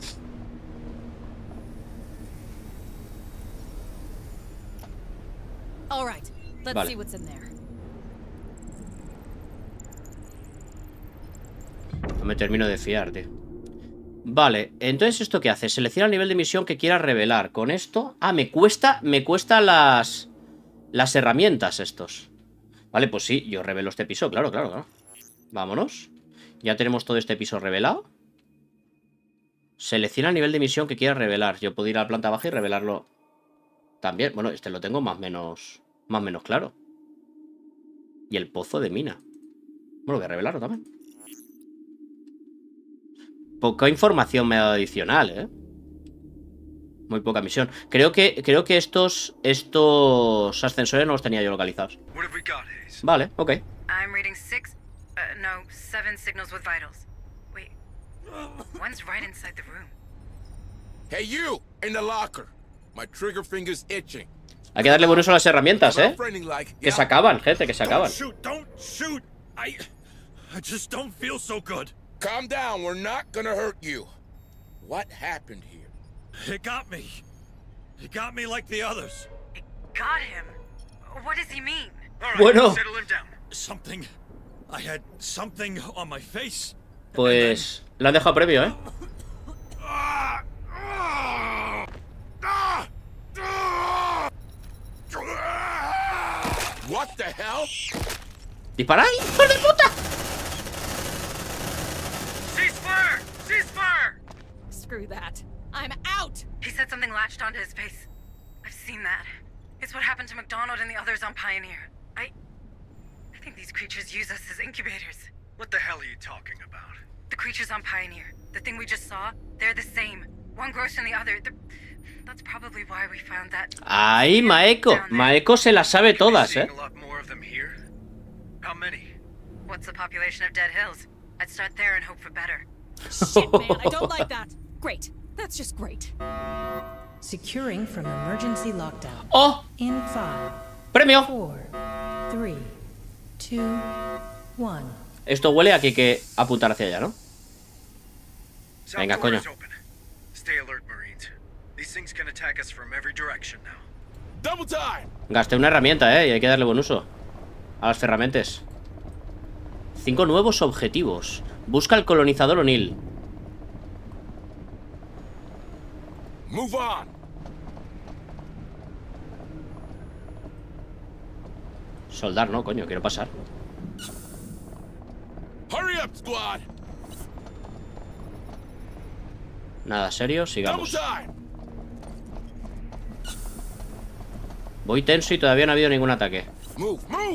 All right, let's Vale. see what's in there. No me termino de fiar, tío. Vale, entonces ¿esto qué hace? Selecciona el nivel de misión que quieras revelar. Con esto... Ah, me cuesta... Me cuesta las... Las herramientas estos. Vale, pues sí, yo revelo este piso. Claro, claro, claro. Vámonos. Ya tenemos todo este piso revelado. Selecciona el nivel de misión que quieras revelar. Yo puedo ir a la planta baja y revelarlo también. Bueno, este lo tengo más o menos... Más o menos claro. Y el pozo de mina. Bueno, voy a revelarlo también. Poca información me ha dado adicional, ¿eh? Muy poca misión. Creo que, creo que estos, estos ascensores no los tenía yo localizados. Vale, ok. I'm reading six, uh, no, seven signals with vitals. Wait, one's right inside the room. Hey, you in the locker. My trigger finger's itching. Hay que darle buen uso a las herramientas, ¿eh? Que se acaban, gente, que se acaban. Don't shoot, don't shoot. I, I just don't feel so good. Calm down, we're not gonna hurt you. What happened here? It got me. It got me like the others. It got him? What does he mean? All right, Bueno. settle him down. Something. I had something on my face. Pues... Lo han dejado previo, ¿eh? What the hell? ¡Disparad, hijo de puta! Ceasefire! Ceasefire! Screw that. I'm out! He said something latched onto his face. I've seen that. It's what happened to McDonald and the others on Pioneer. I... I think these creatures use us as incubators. What the hell are you talking about? The creatures on Pioneer. The thing we just saw, they're the same. One grows from the other. The... That's probably why we found that... Ahí, Maeko. Maeko se las sabe todas, ¿eh? A lot more of them here? How many? What's the population of Dead Hills? I'd start there and hope for better. Shit, man, I don't like that. Great. That's just great. Securing from emergency lockdown. Oh! In five. Premio. Four, three, two, one. Esto huele a que hay que apuntar hacia allá, ¿no? Venga, coño. Stay alert, Marines. These things can attack us from every direction now. Double time. Gasté una herramienta, ¿eh? Y hay que darle buen uso a las ferramentes. Cinco nuevos objetivos. Busca al colonizador O'Neill. Move on. Soldar, no, coño, quiero pasar. Hurry up, squad. Nada serio, sigamos. Voy tenso y todavía no ha habido ningún ataque. Move, move.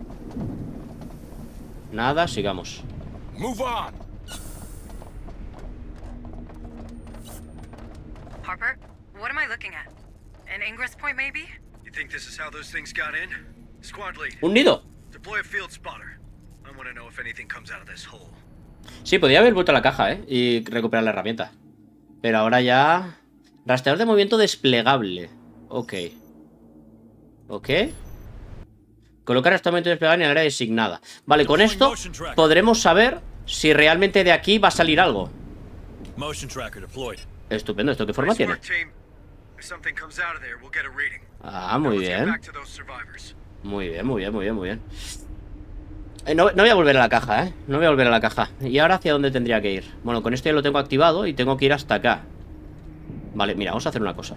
Nada, sigamos. Move on. Harper, what am I looking at? An ingress point, maybe? You think this is how those things got in? Squad lead. Un nido. Deploy a field spotter. I want to know if anything comes out of this hole. Sí, podía haber vuelto a la caja, ¿eh? Y recuperar la herramienta. Pero ahora ya... Rastreador de movimiento desplegable. Ok. Ok. Colocar rastreador de movimiento desplegable en el área designada. Vale, con esto podremos saber si realmente de aquí va a salir algo. Estupendo, ¿esto qué forma tiene? Ah, muy bien. Muy bien, muy bien, muy bien, muy bien. Eh, no, no voy a volver a la caja, ¿eh? No voy a volver a la caja. ¿Y ahora hacia dónde tendría que ir? Bueno, con esto ya lo tengo activado y tengo que ir hasta acá. Vale, mira, vamos a hacer una cosa.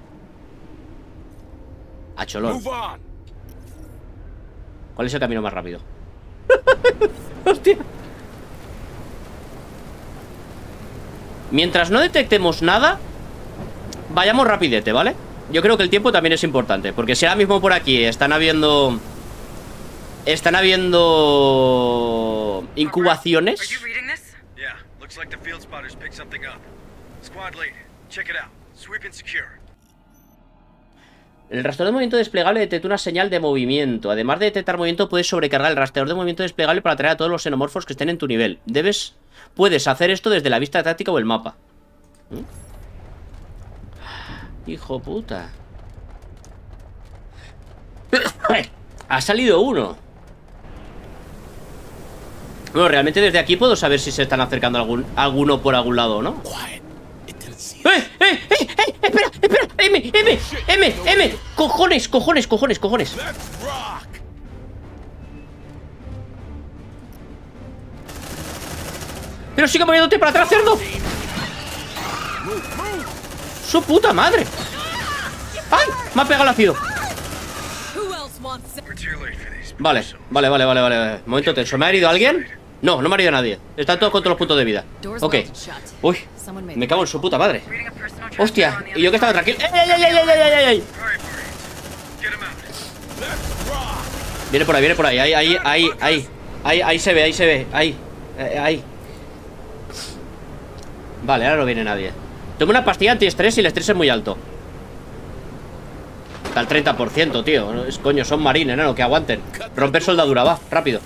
A cholón. ¿Cuál es el camino más rápido? Hostia. Mientras no detectemos nada, vayamos rapidete, ¿vale? Yo creo que el tiempo también es importante, porque si ahora mismo por aquí están habiendo... Están habiendo... incubaciones. El rastreador de movimiento desplegable detecta una señal de movimiento. Además de detectar movimiento, puedes sobrecargar el rastreador de movimiento desplegable para atraer a todos los xenomorfos que estén en tu nivel. Debes... Puedes hacer esto desde la vista táctica o el mapa. ¿Mm? Hijo puta. Ha salido uno. Bueno, realmente desde aquí puedo saber si se están acercando algún, alguno por algún lado, ¿no? ¡Eh, eh, eh, eh! ¡Espera, espera! ¡M, M, M, M! ¡Cojones, cojones, cojones, cojones! ¡Pero sigue moviéndote para atrás, cerdo! ¡Su puta madre! ¡Ay! Me ha pegado el ácido. Vale, vale, vale, vale, vale. Momento tenso. ¿Me ha herido alguien? No, no me ha herido nadie. Están todos con todos los puntos de vida. Ok. Uy, me cago en su puta madre. Hostia, y yo que estaba tranquilo. ¡Ey, ey, ey, ey, ey, ey, ey! Viene por ahí, viene por ahí. Ahí, ahí, ahí, ahí. Ahí, ahí se ve, ahí se ve. Ahí, eh, ahí. Vale, ahora no viene nadie. Tomo una pastilla antiestrés y el estrés es muy alto. Está al treinta por ciento, tío. Es, coño, son marines, ¿no? Que aguanten. Romper soldadura, va, rápido.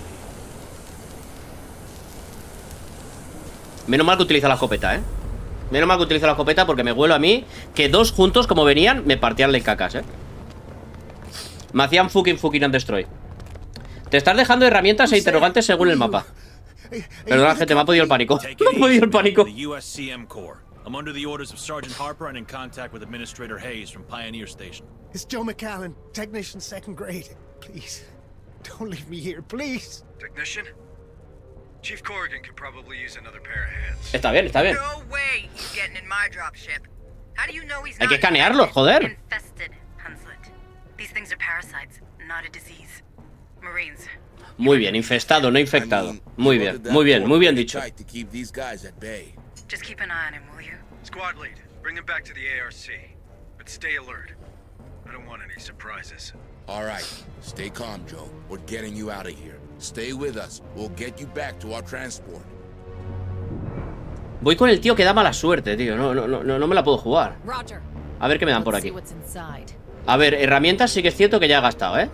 Menos mal que utiliza la escopeta, ¿eh? Menos mal que utiliza la escopeta porque me huelo a mí que dos juntos, como venían, me partían las cacas, ¿eh? Me hacían fucking fucking and destroy. Te estás dejando herramientas e interrogantes según el mapa. Perdona, gente, me ha podido el pánico. Me ha podido el pánico. I'm under the orders of Sergeant Harper and in contact with Administrator Hayes from Pioneer Station. It's Joe McAllen, technician second grade. Please, don't leave me here, please. Technician? Chief Corrigan could probably use another pair of hands. Está bien, está bien. No way he's getting in my dropship. How do you know he's Hay not que escanearlos, joder. infested, Hunslet? These things are parasites, not a disease. Marines. Muy bien, infestado, no infectado. Muy bien, muy bien, muy bien dicho. Just keep an eye on him, will you? Squad lead, bring him back to the A R C. But stay alert. I don't want any surprises. All right, stay calm, Joe. We're getting you out of here. Stay with us. We'll get you back to our transport. Voy con el tío que da mala suerte, tío. No, no, no, no me la puedo jugar. A ver qué me dan por aquí. A ver, herramientas sí que es cierto que ya he gastado, ¿eh?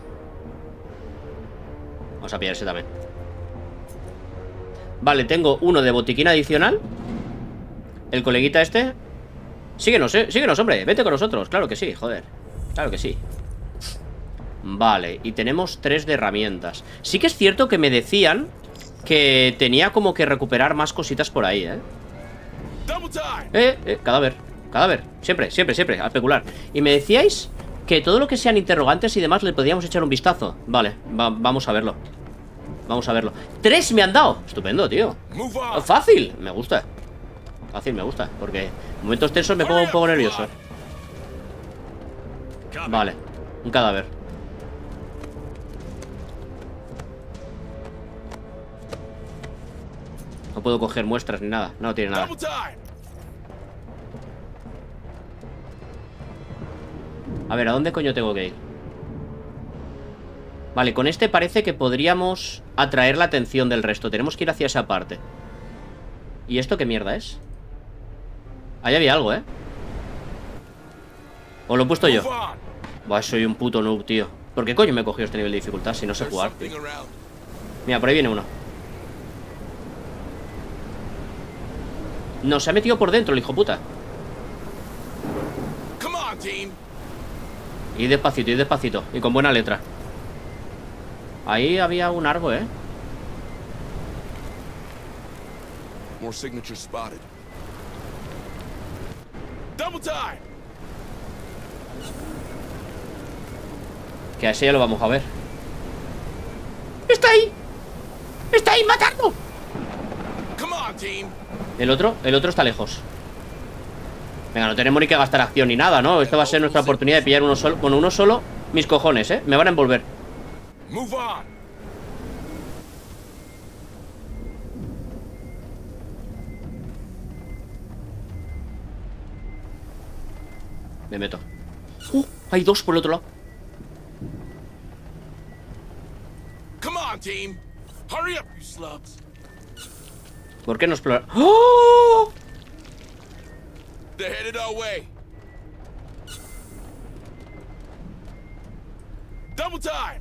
Vamos a pillar ese también. Vale, tengo uno de botiquín adicional. El coleguita este. Síguenos, eh, síguenos, hombre, vete con nosotros. Claro que sí, joder, claro que sí. Vale, y tenemos tres de herramientas. Sí que es cierto que me decían que tenía como que recuperar más cositas por ahí, eh Eh, eh, cadáver, cadáver, siempre, siempre, siempre, a especular. Y me decíais que todo lo que sean interrogantes y demás le podíamos echar un vistazo. Vale, va, vamos a verlo. Vamos a verlo. Tres me han dado, estupendo, tío. Fácil, me gusta. Fácil, me gusta, porque en momentos tensos me pongo un poco nervioso. Vale, un cadáver. puedo coger muestras ni nada. No tiene nada. A ver, ¿a dónde coño tengo que ir? Vale, con este parece que podríamos atraer la atención del resto. Tenemos que ir hacia esa parte. ¿Y esto qué mierda es? Ahí había algo, ¿eh? ¿O lo he puesto yo? Buah, soy un puto noob, tío. ¿Por qué coño me he cogido este nivel de dificultad si no sé jugar, tío? Mira, por ahí viene uno. No, se ha metido por dentro el hijo puta. Y despacito, y despacito. Y con buena letra. Ahí había un argo, ¿eh? More signatures spotted. Double time. Que a ese ya lo vamos a ver. ¡Está ahí! ¡Está ahí! ¡Matadlo! Come on, team. El otro, el otro está lejos. Venga, no tenemos ni que gastar acción ni nada, ¿no? Esta va a ser nuestra oportunidad de pillar uno solo. Bueno, uno solo, mis cojones, ¿eh? Me van a envolver. Move on. Me meto. ¡Uh! Hay dos por el otro lado. Come on, team. Hurry up, you slugs. ¿Por qué no explorar? ¡Oh! They're headed our way. Double time.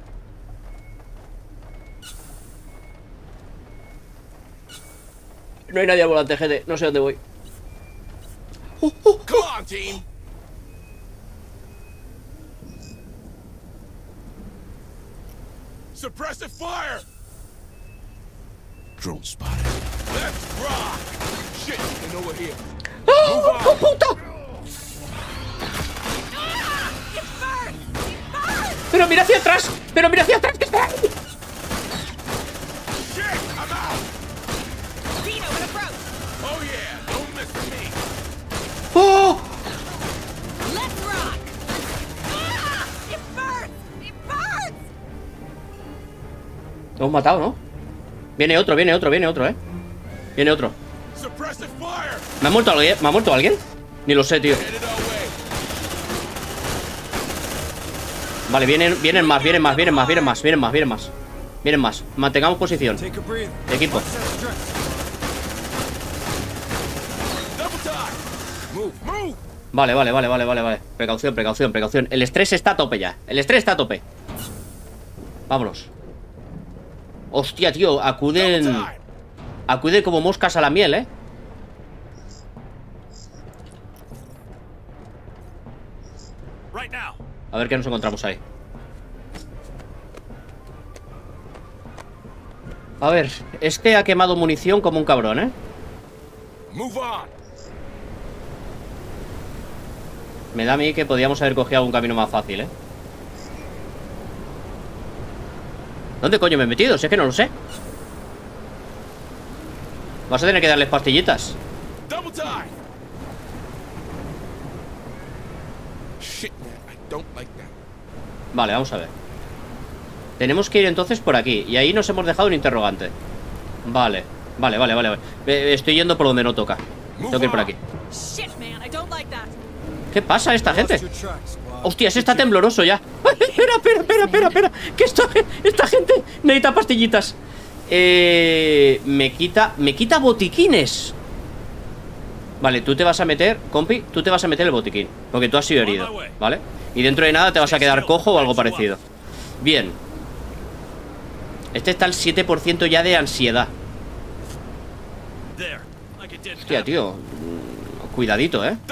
No hay nadie al volante, gente. No sé dónde voy. Uh, uh, Come on, team. Suppressive fire. Drone spotted. Let's rock. Shit, and over here. ¡Oh, oh, puta! Pero mira hacia atrás. Pero mira hacia atrás, que está ahí. Shit, I'm out. Dino, an approach. Oh yeah, don't miss me. ¡Oh! Let's rock. Ah, it burns. It burns. Lo hemos matado, ¿no? Viene otro, viene otro, viene otro, ¿eh? Viene otro. Suppressive fire. ¿Me ha muerto alguien? ¿Me ha muerto alguien? Ni lo sé, tío. Vale, vienen, vienen más, vienen más, vienen más, vienen más, vienen más, vienen más. Vienen más. Mantengamos posición. Equipo. Vale, vale, vale, vale, vale, vale. Precaución, precaución, precaución. El estrés está a tope ya. El estrés está a tope. Vámonos. Hostia, tío, acuden. Acuden como moscas a la miel, eh. A ver qué nos encontramos ahí. A ver, este ha quemado munición como un cabrón, eh. Me da a mí que podíamos haber cogido algún camino más fácil, eh. ¿Dónde coño me he metido? Si es que no lo sé. Vas a tener que darles pastillitas. Vale, vamos a ver. Tenemos que ir entonces por aquí. Y ahí nos hemos dejado un interrogante. Vale, vale, vale, vale, vale. Estoy yendo por donde no toca. Tengo que ir por aquí. ¿Qué pasa a esta gente? Hostia, ese está tembloroso ya. Ay, espera, espera, espera, espera, espera. Que esta, esta gente necesita pastillitas. Eh, me quita, me quita botiquines. Vale, tú te vas a meter, compi, tú te vas a meter el botiquín, porque tú has sido herido, ¿vale? Y dentro de nada te vas a quedar cojo o algo parecido. Bien. Este está al siete por ciento ya de ansiedad. Hostia, tío. Cuidadito, ¿eh?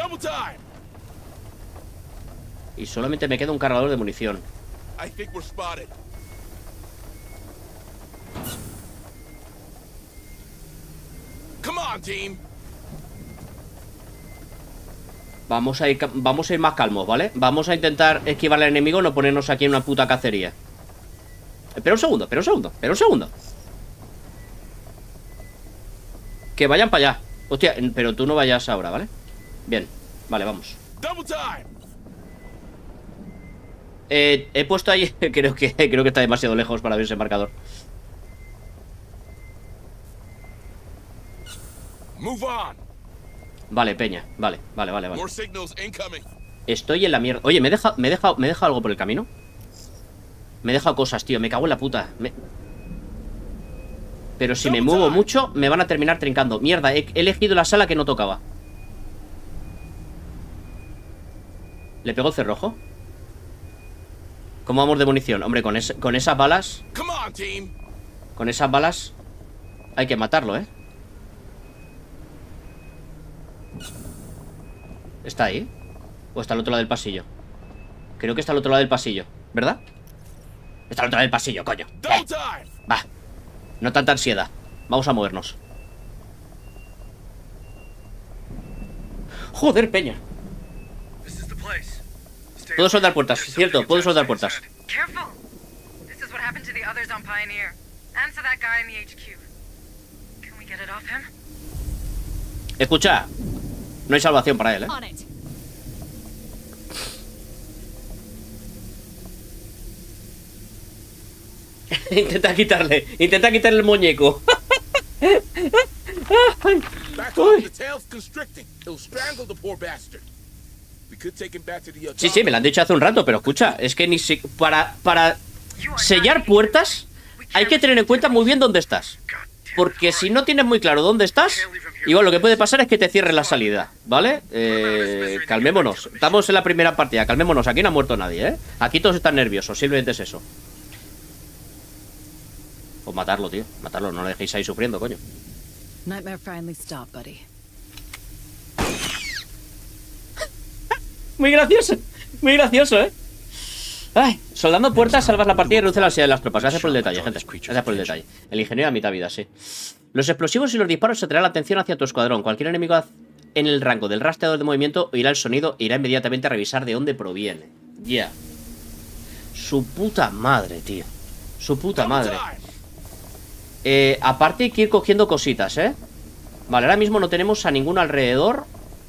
Y solamente me queda un cargador de munición. Vamos a ir, vamos a ir más calmos, ¿vale? Vamos a intentar esquivar al enemigo, no ponernos aquí en una puta cacería. Espera un segundo, espera un segundo, espera un segundo. Que vayan para allá. Hostia, pero tú no vayas ahora, ¿vale? Bien, vale, vamos. Eh, he puesto ahí, creo que creo que está demasiado lejos para ver ese marcador. Move on. Vale, peña. Vale, vale, vale, vale. More signals incoming. Estoy en la mierda. Oye, ¿me deja, me deja, me deja algo por el camino? Me deja cosas, tío. Me cago en la puta. Me... Pero si me muevo mucho, me van a terminar trincando. Mierda, he, he elegido la sala que no tocaba. ¿Le pego el cerrojo? ¿Cómo vamos de munición? Hombre, con, es, con esas balas... Con esas balas... Hay que matarlo, ¿eh? ¿Está ahí? ¿O está al otro lado del pasillo? Creo que está al otro lado del pasillo, ¿verdad? Está al otro lado del pasillo, coño. Eh. Va. No tanta ansiedad. Vamos a movernos. Joder, peña. Puedo soldar puertas, cierto, puedo soldar puertas. Escucha, no hay salvación para él, ¿eh? Intenta quitarle, intenta quitarle el muñeco. Sí, sí, me lo han dicho hace un rato, pero escucha, es que ni si para, para sellar puertas hay que tener en cuenta muy bien dónde estás. Porque si no tienes muy claro dónde estás, igual lo que puede pasar es que te cierre la salida, ¿vale? Eh, calmémonos, estamos en la primera partida, calmémonos, aquí no ha muerto nadie, ¿eh? Aquí todos están nerviosos, simplemente es eso. Pues matarlo, tío, matarlo, no lo dejéis ahí sufriendo, coño. Nightmare finally stopped, buddy. Muy gracioso, muy gracioso, ¿eh? Ay, soldando puertas, salvas la partida y reduce la ansiedad de las tropas. Gracias por el detalle, gente. Gracias por el detalle. El ingeniero a mitad vida, sí. Los explosivos y los disparos atraerán la atención hacia tu escuadrón. Cualquier enemigo en el rango del rastreador de movimiento oirá el sonido e irá inmediatamente a revisar de dónde proviene. Ya. Yeah. Su puta madre, tío. Su puta madre. Eh, aparte hay que ir cogiendo cositas, ¿eh? Vale, ahora mismo no tenemos a ninguno alrededor.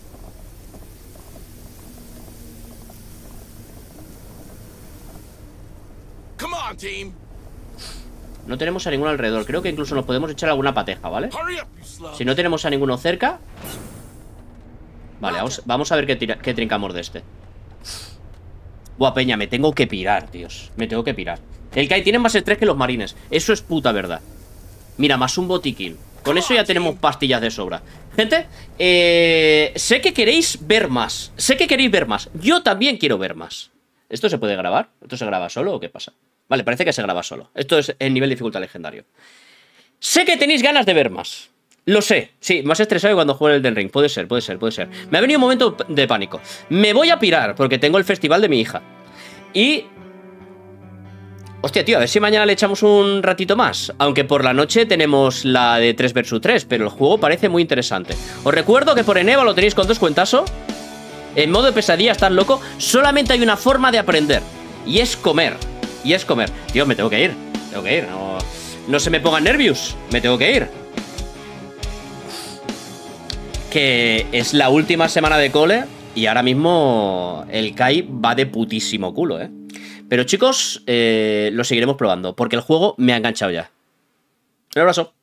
No tenemos a ninguno alrededor. Creo que incluso nos podemos echar alguna pateja, ¿vale? Si no tenemos a ninguno cerca. Vale, vamos, vamos a ver qué, tira, qué trincamos de este. Buah, peña, me tengo que pirar, tíos. Me tengo que pirar. El Kai tiene más estrés que los marines. Eso es puta verdad. Mira, más un botiquín. Con eso ya tenemos pastillas de sobra. Gente, eh, sé que queréis ver más. Sé que queréis ver más. Yo también quiero ver más. ¿Esto se puede grabar? ¿Esto se graba solo o qué pasa? Vale, parece que se graba solo. Esto es el nivel de dificultad legendario. Sé que tenéis ganas de ver más. Lo sé. Sí, más estresado que cuando juego el Elden Ring. Puede ser, puede ser, puede ser. Me ha venido un momento de pánico. Me voy a pirar porque tengo el festival de mi hija. Y... hostia, tío, a ver si mañana le echamos un ratito más. Aunque por la noche tenemos la de tres versus tres. Pero el juego parece muy interesante. Os recuerdo que por Eneva lo tenéis con dos cuentazo. En modo de pesadilla, estás loco. Solamente hay una forma de aprender. Y es comer. Y es comer. Tío, me tengo que ir. Tengo que ir. No, no se me pongan nervios. Me tengo que ir. Que es la última semana de cole. Y ahora mismo el Kai va de putísimo culo, ¿eh? Pero chicos, eh, lo seguiremos probando. Porque el juego me ha enganchado ya. Un abrazo.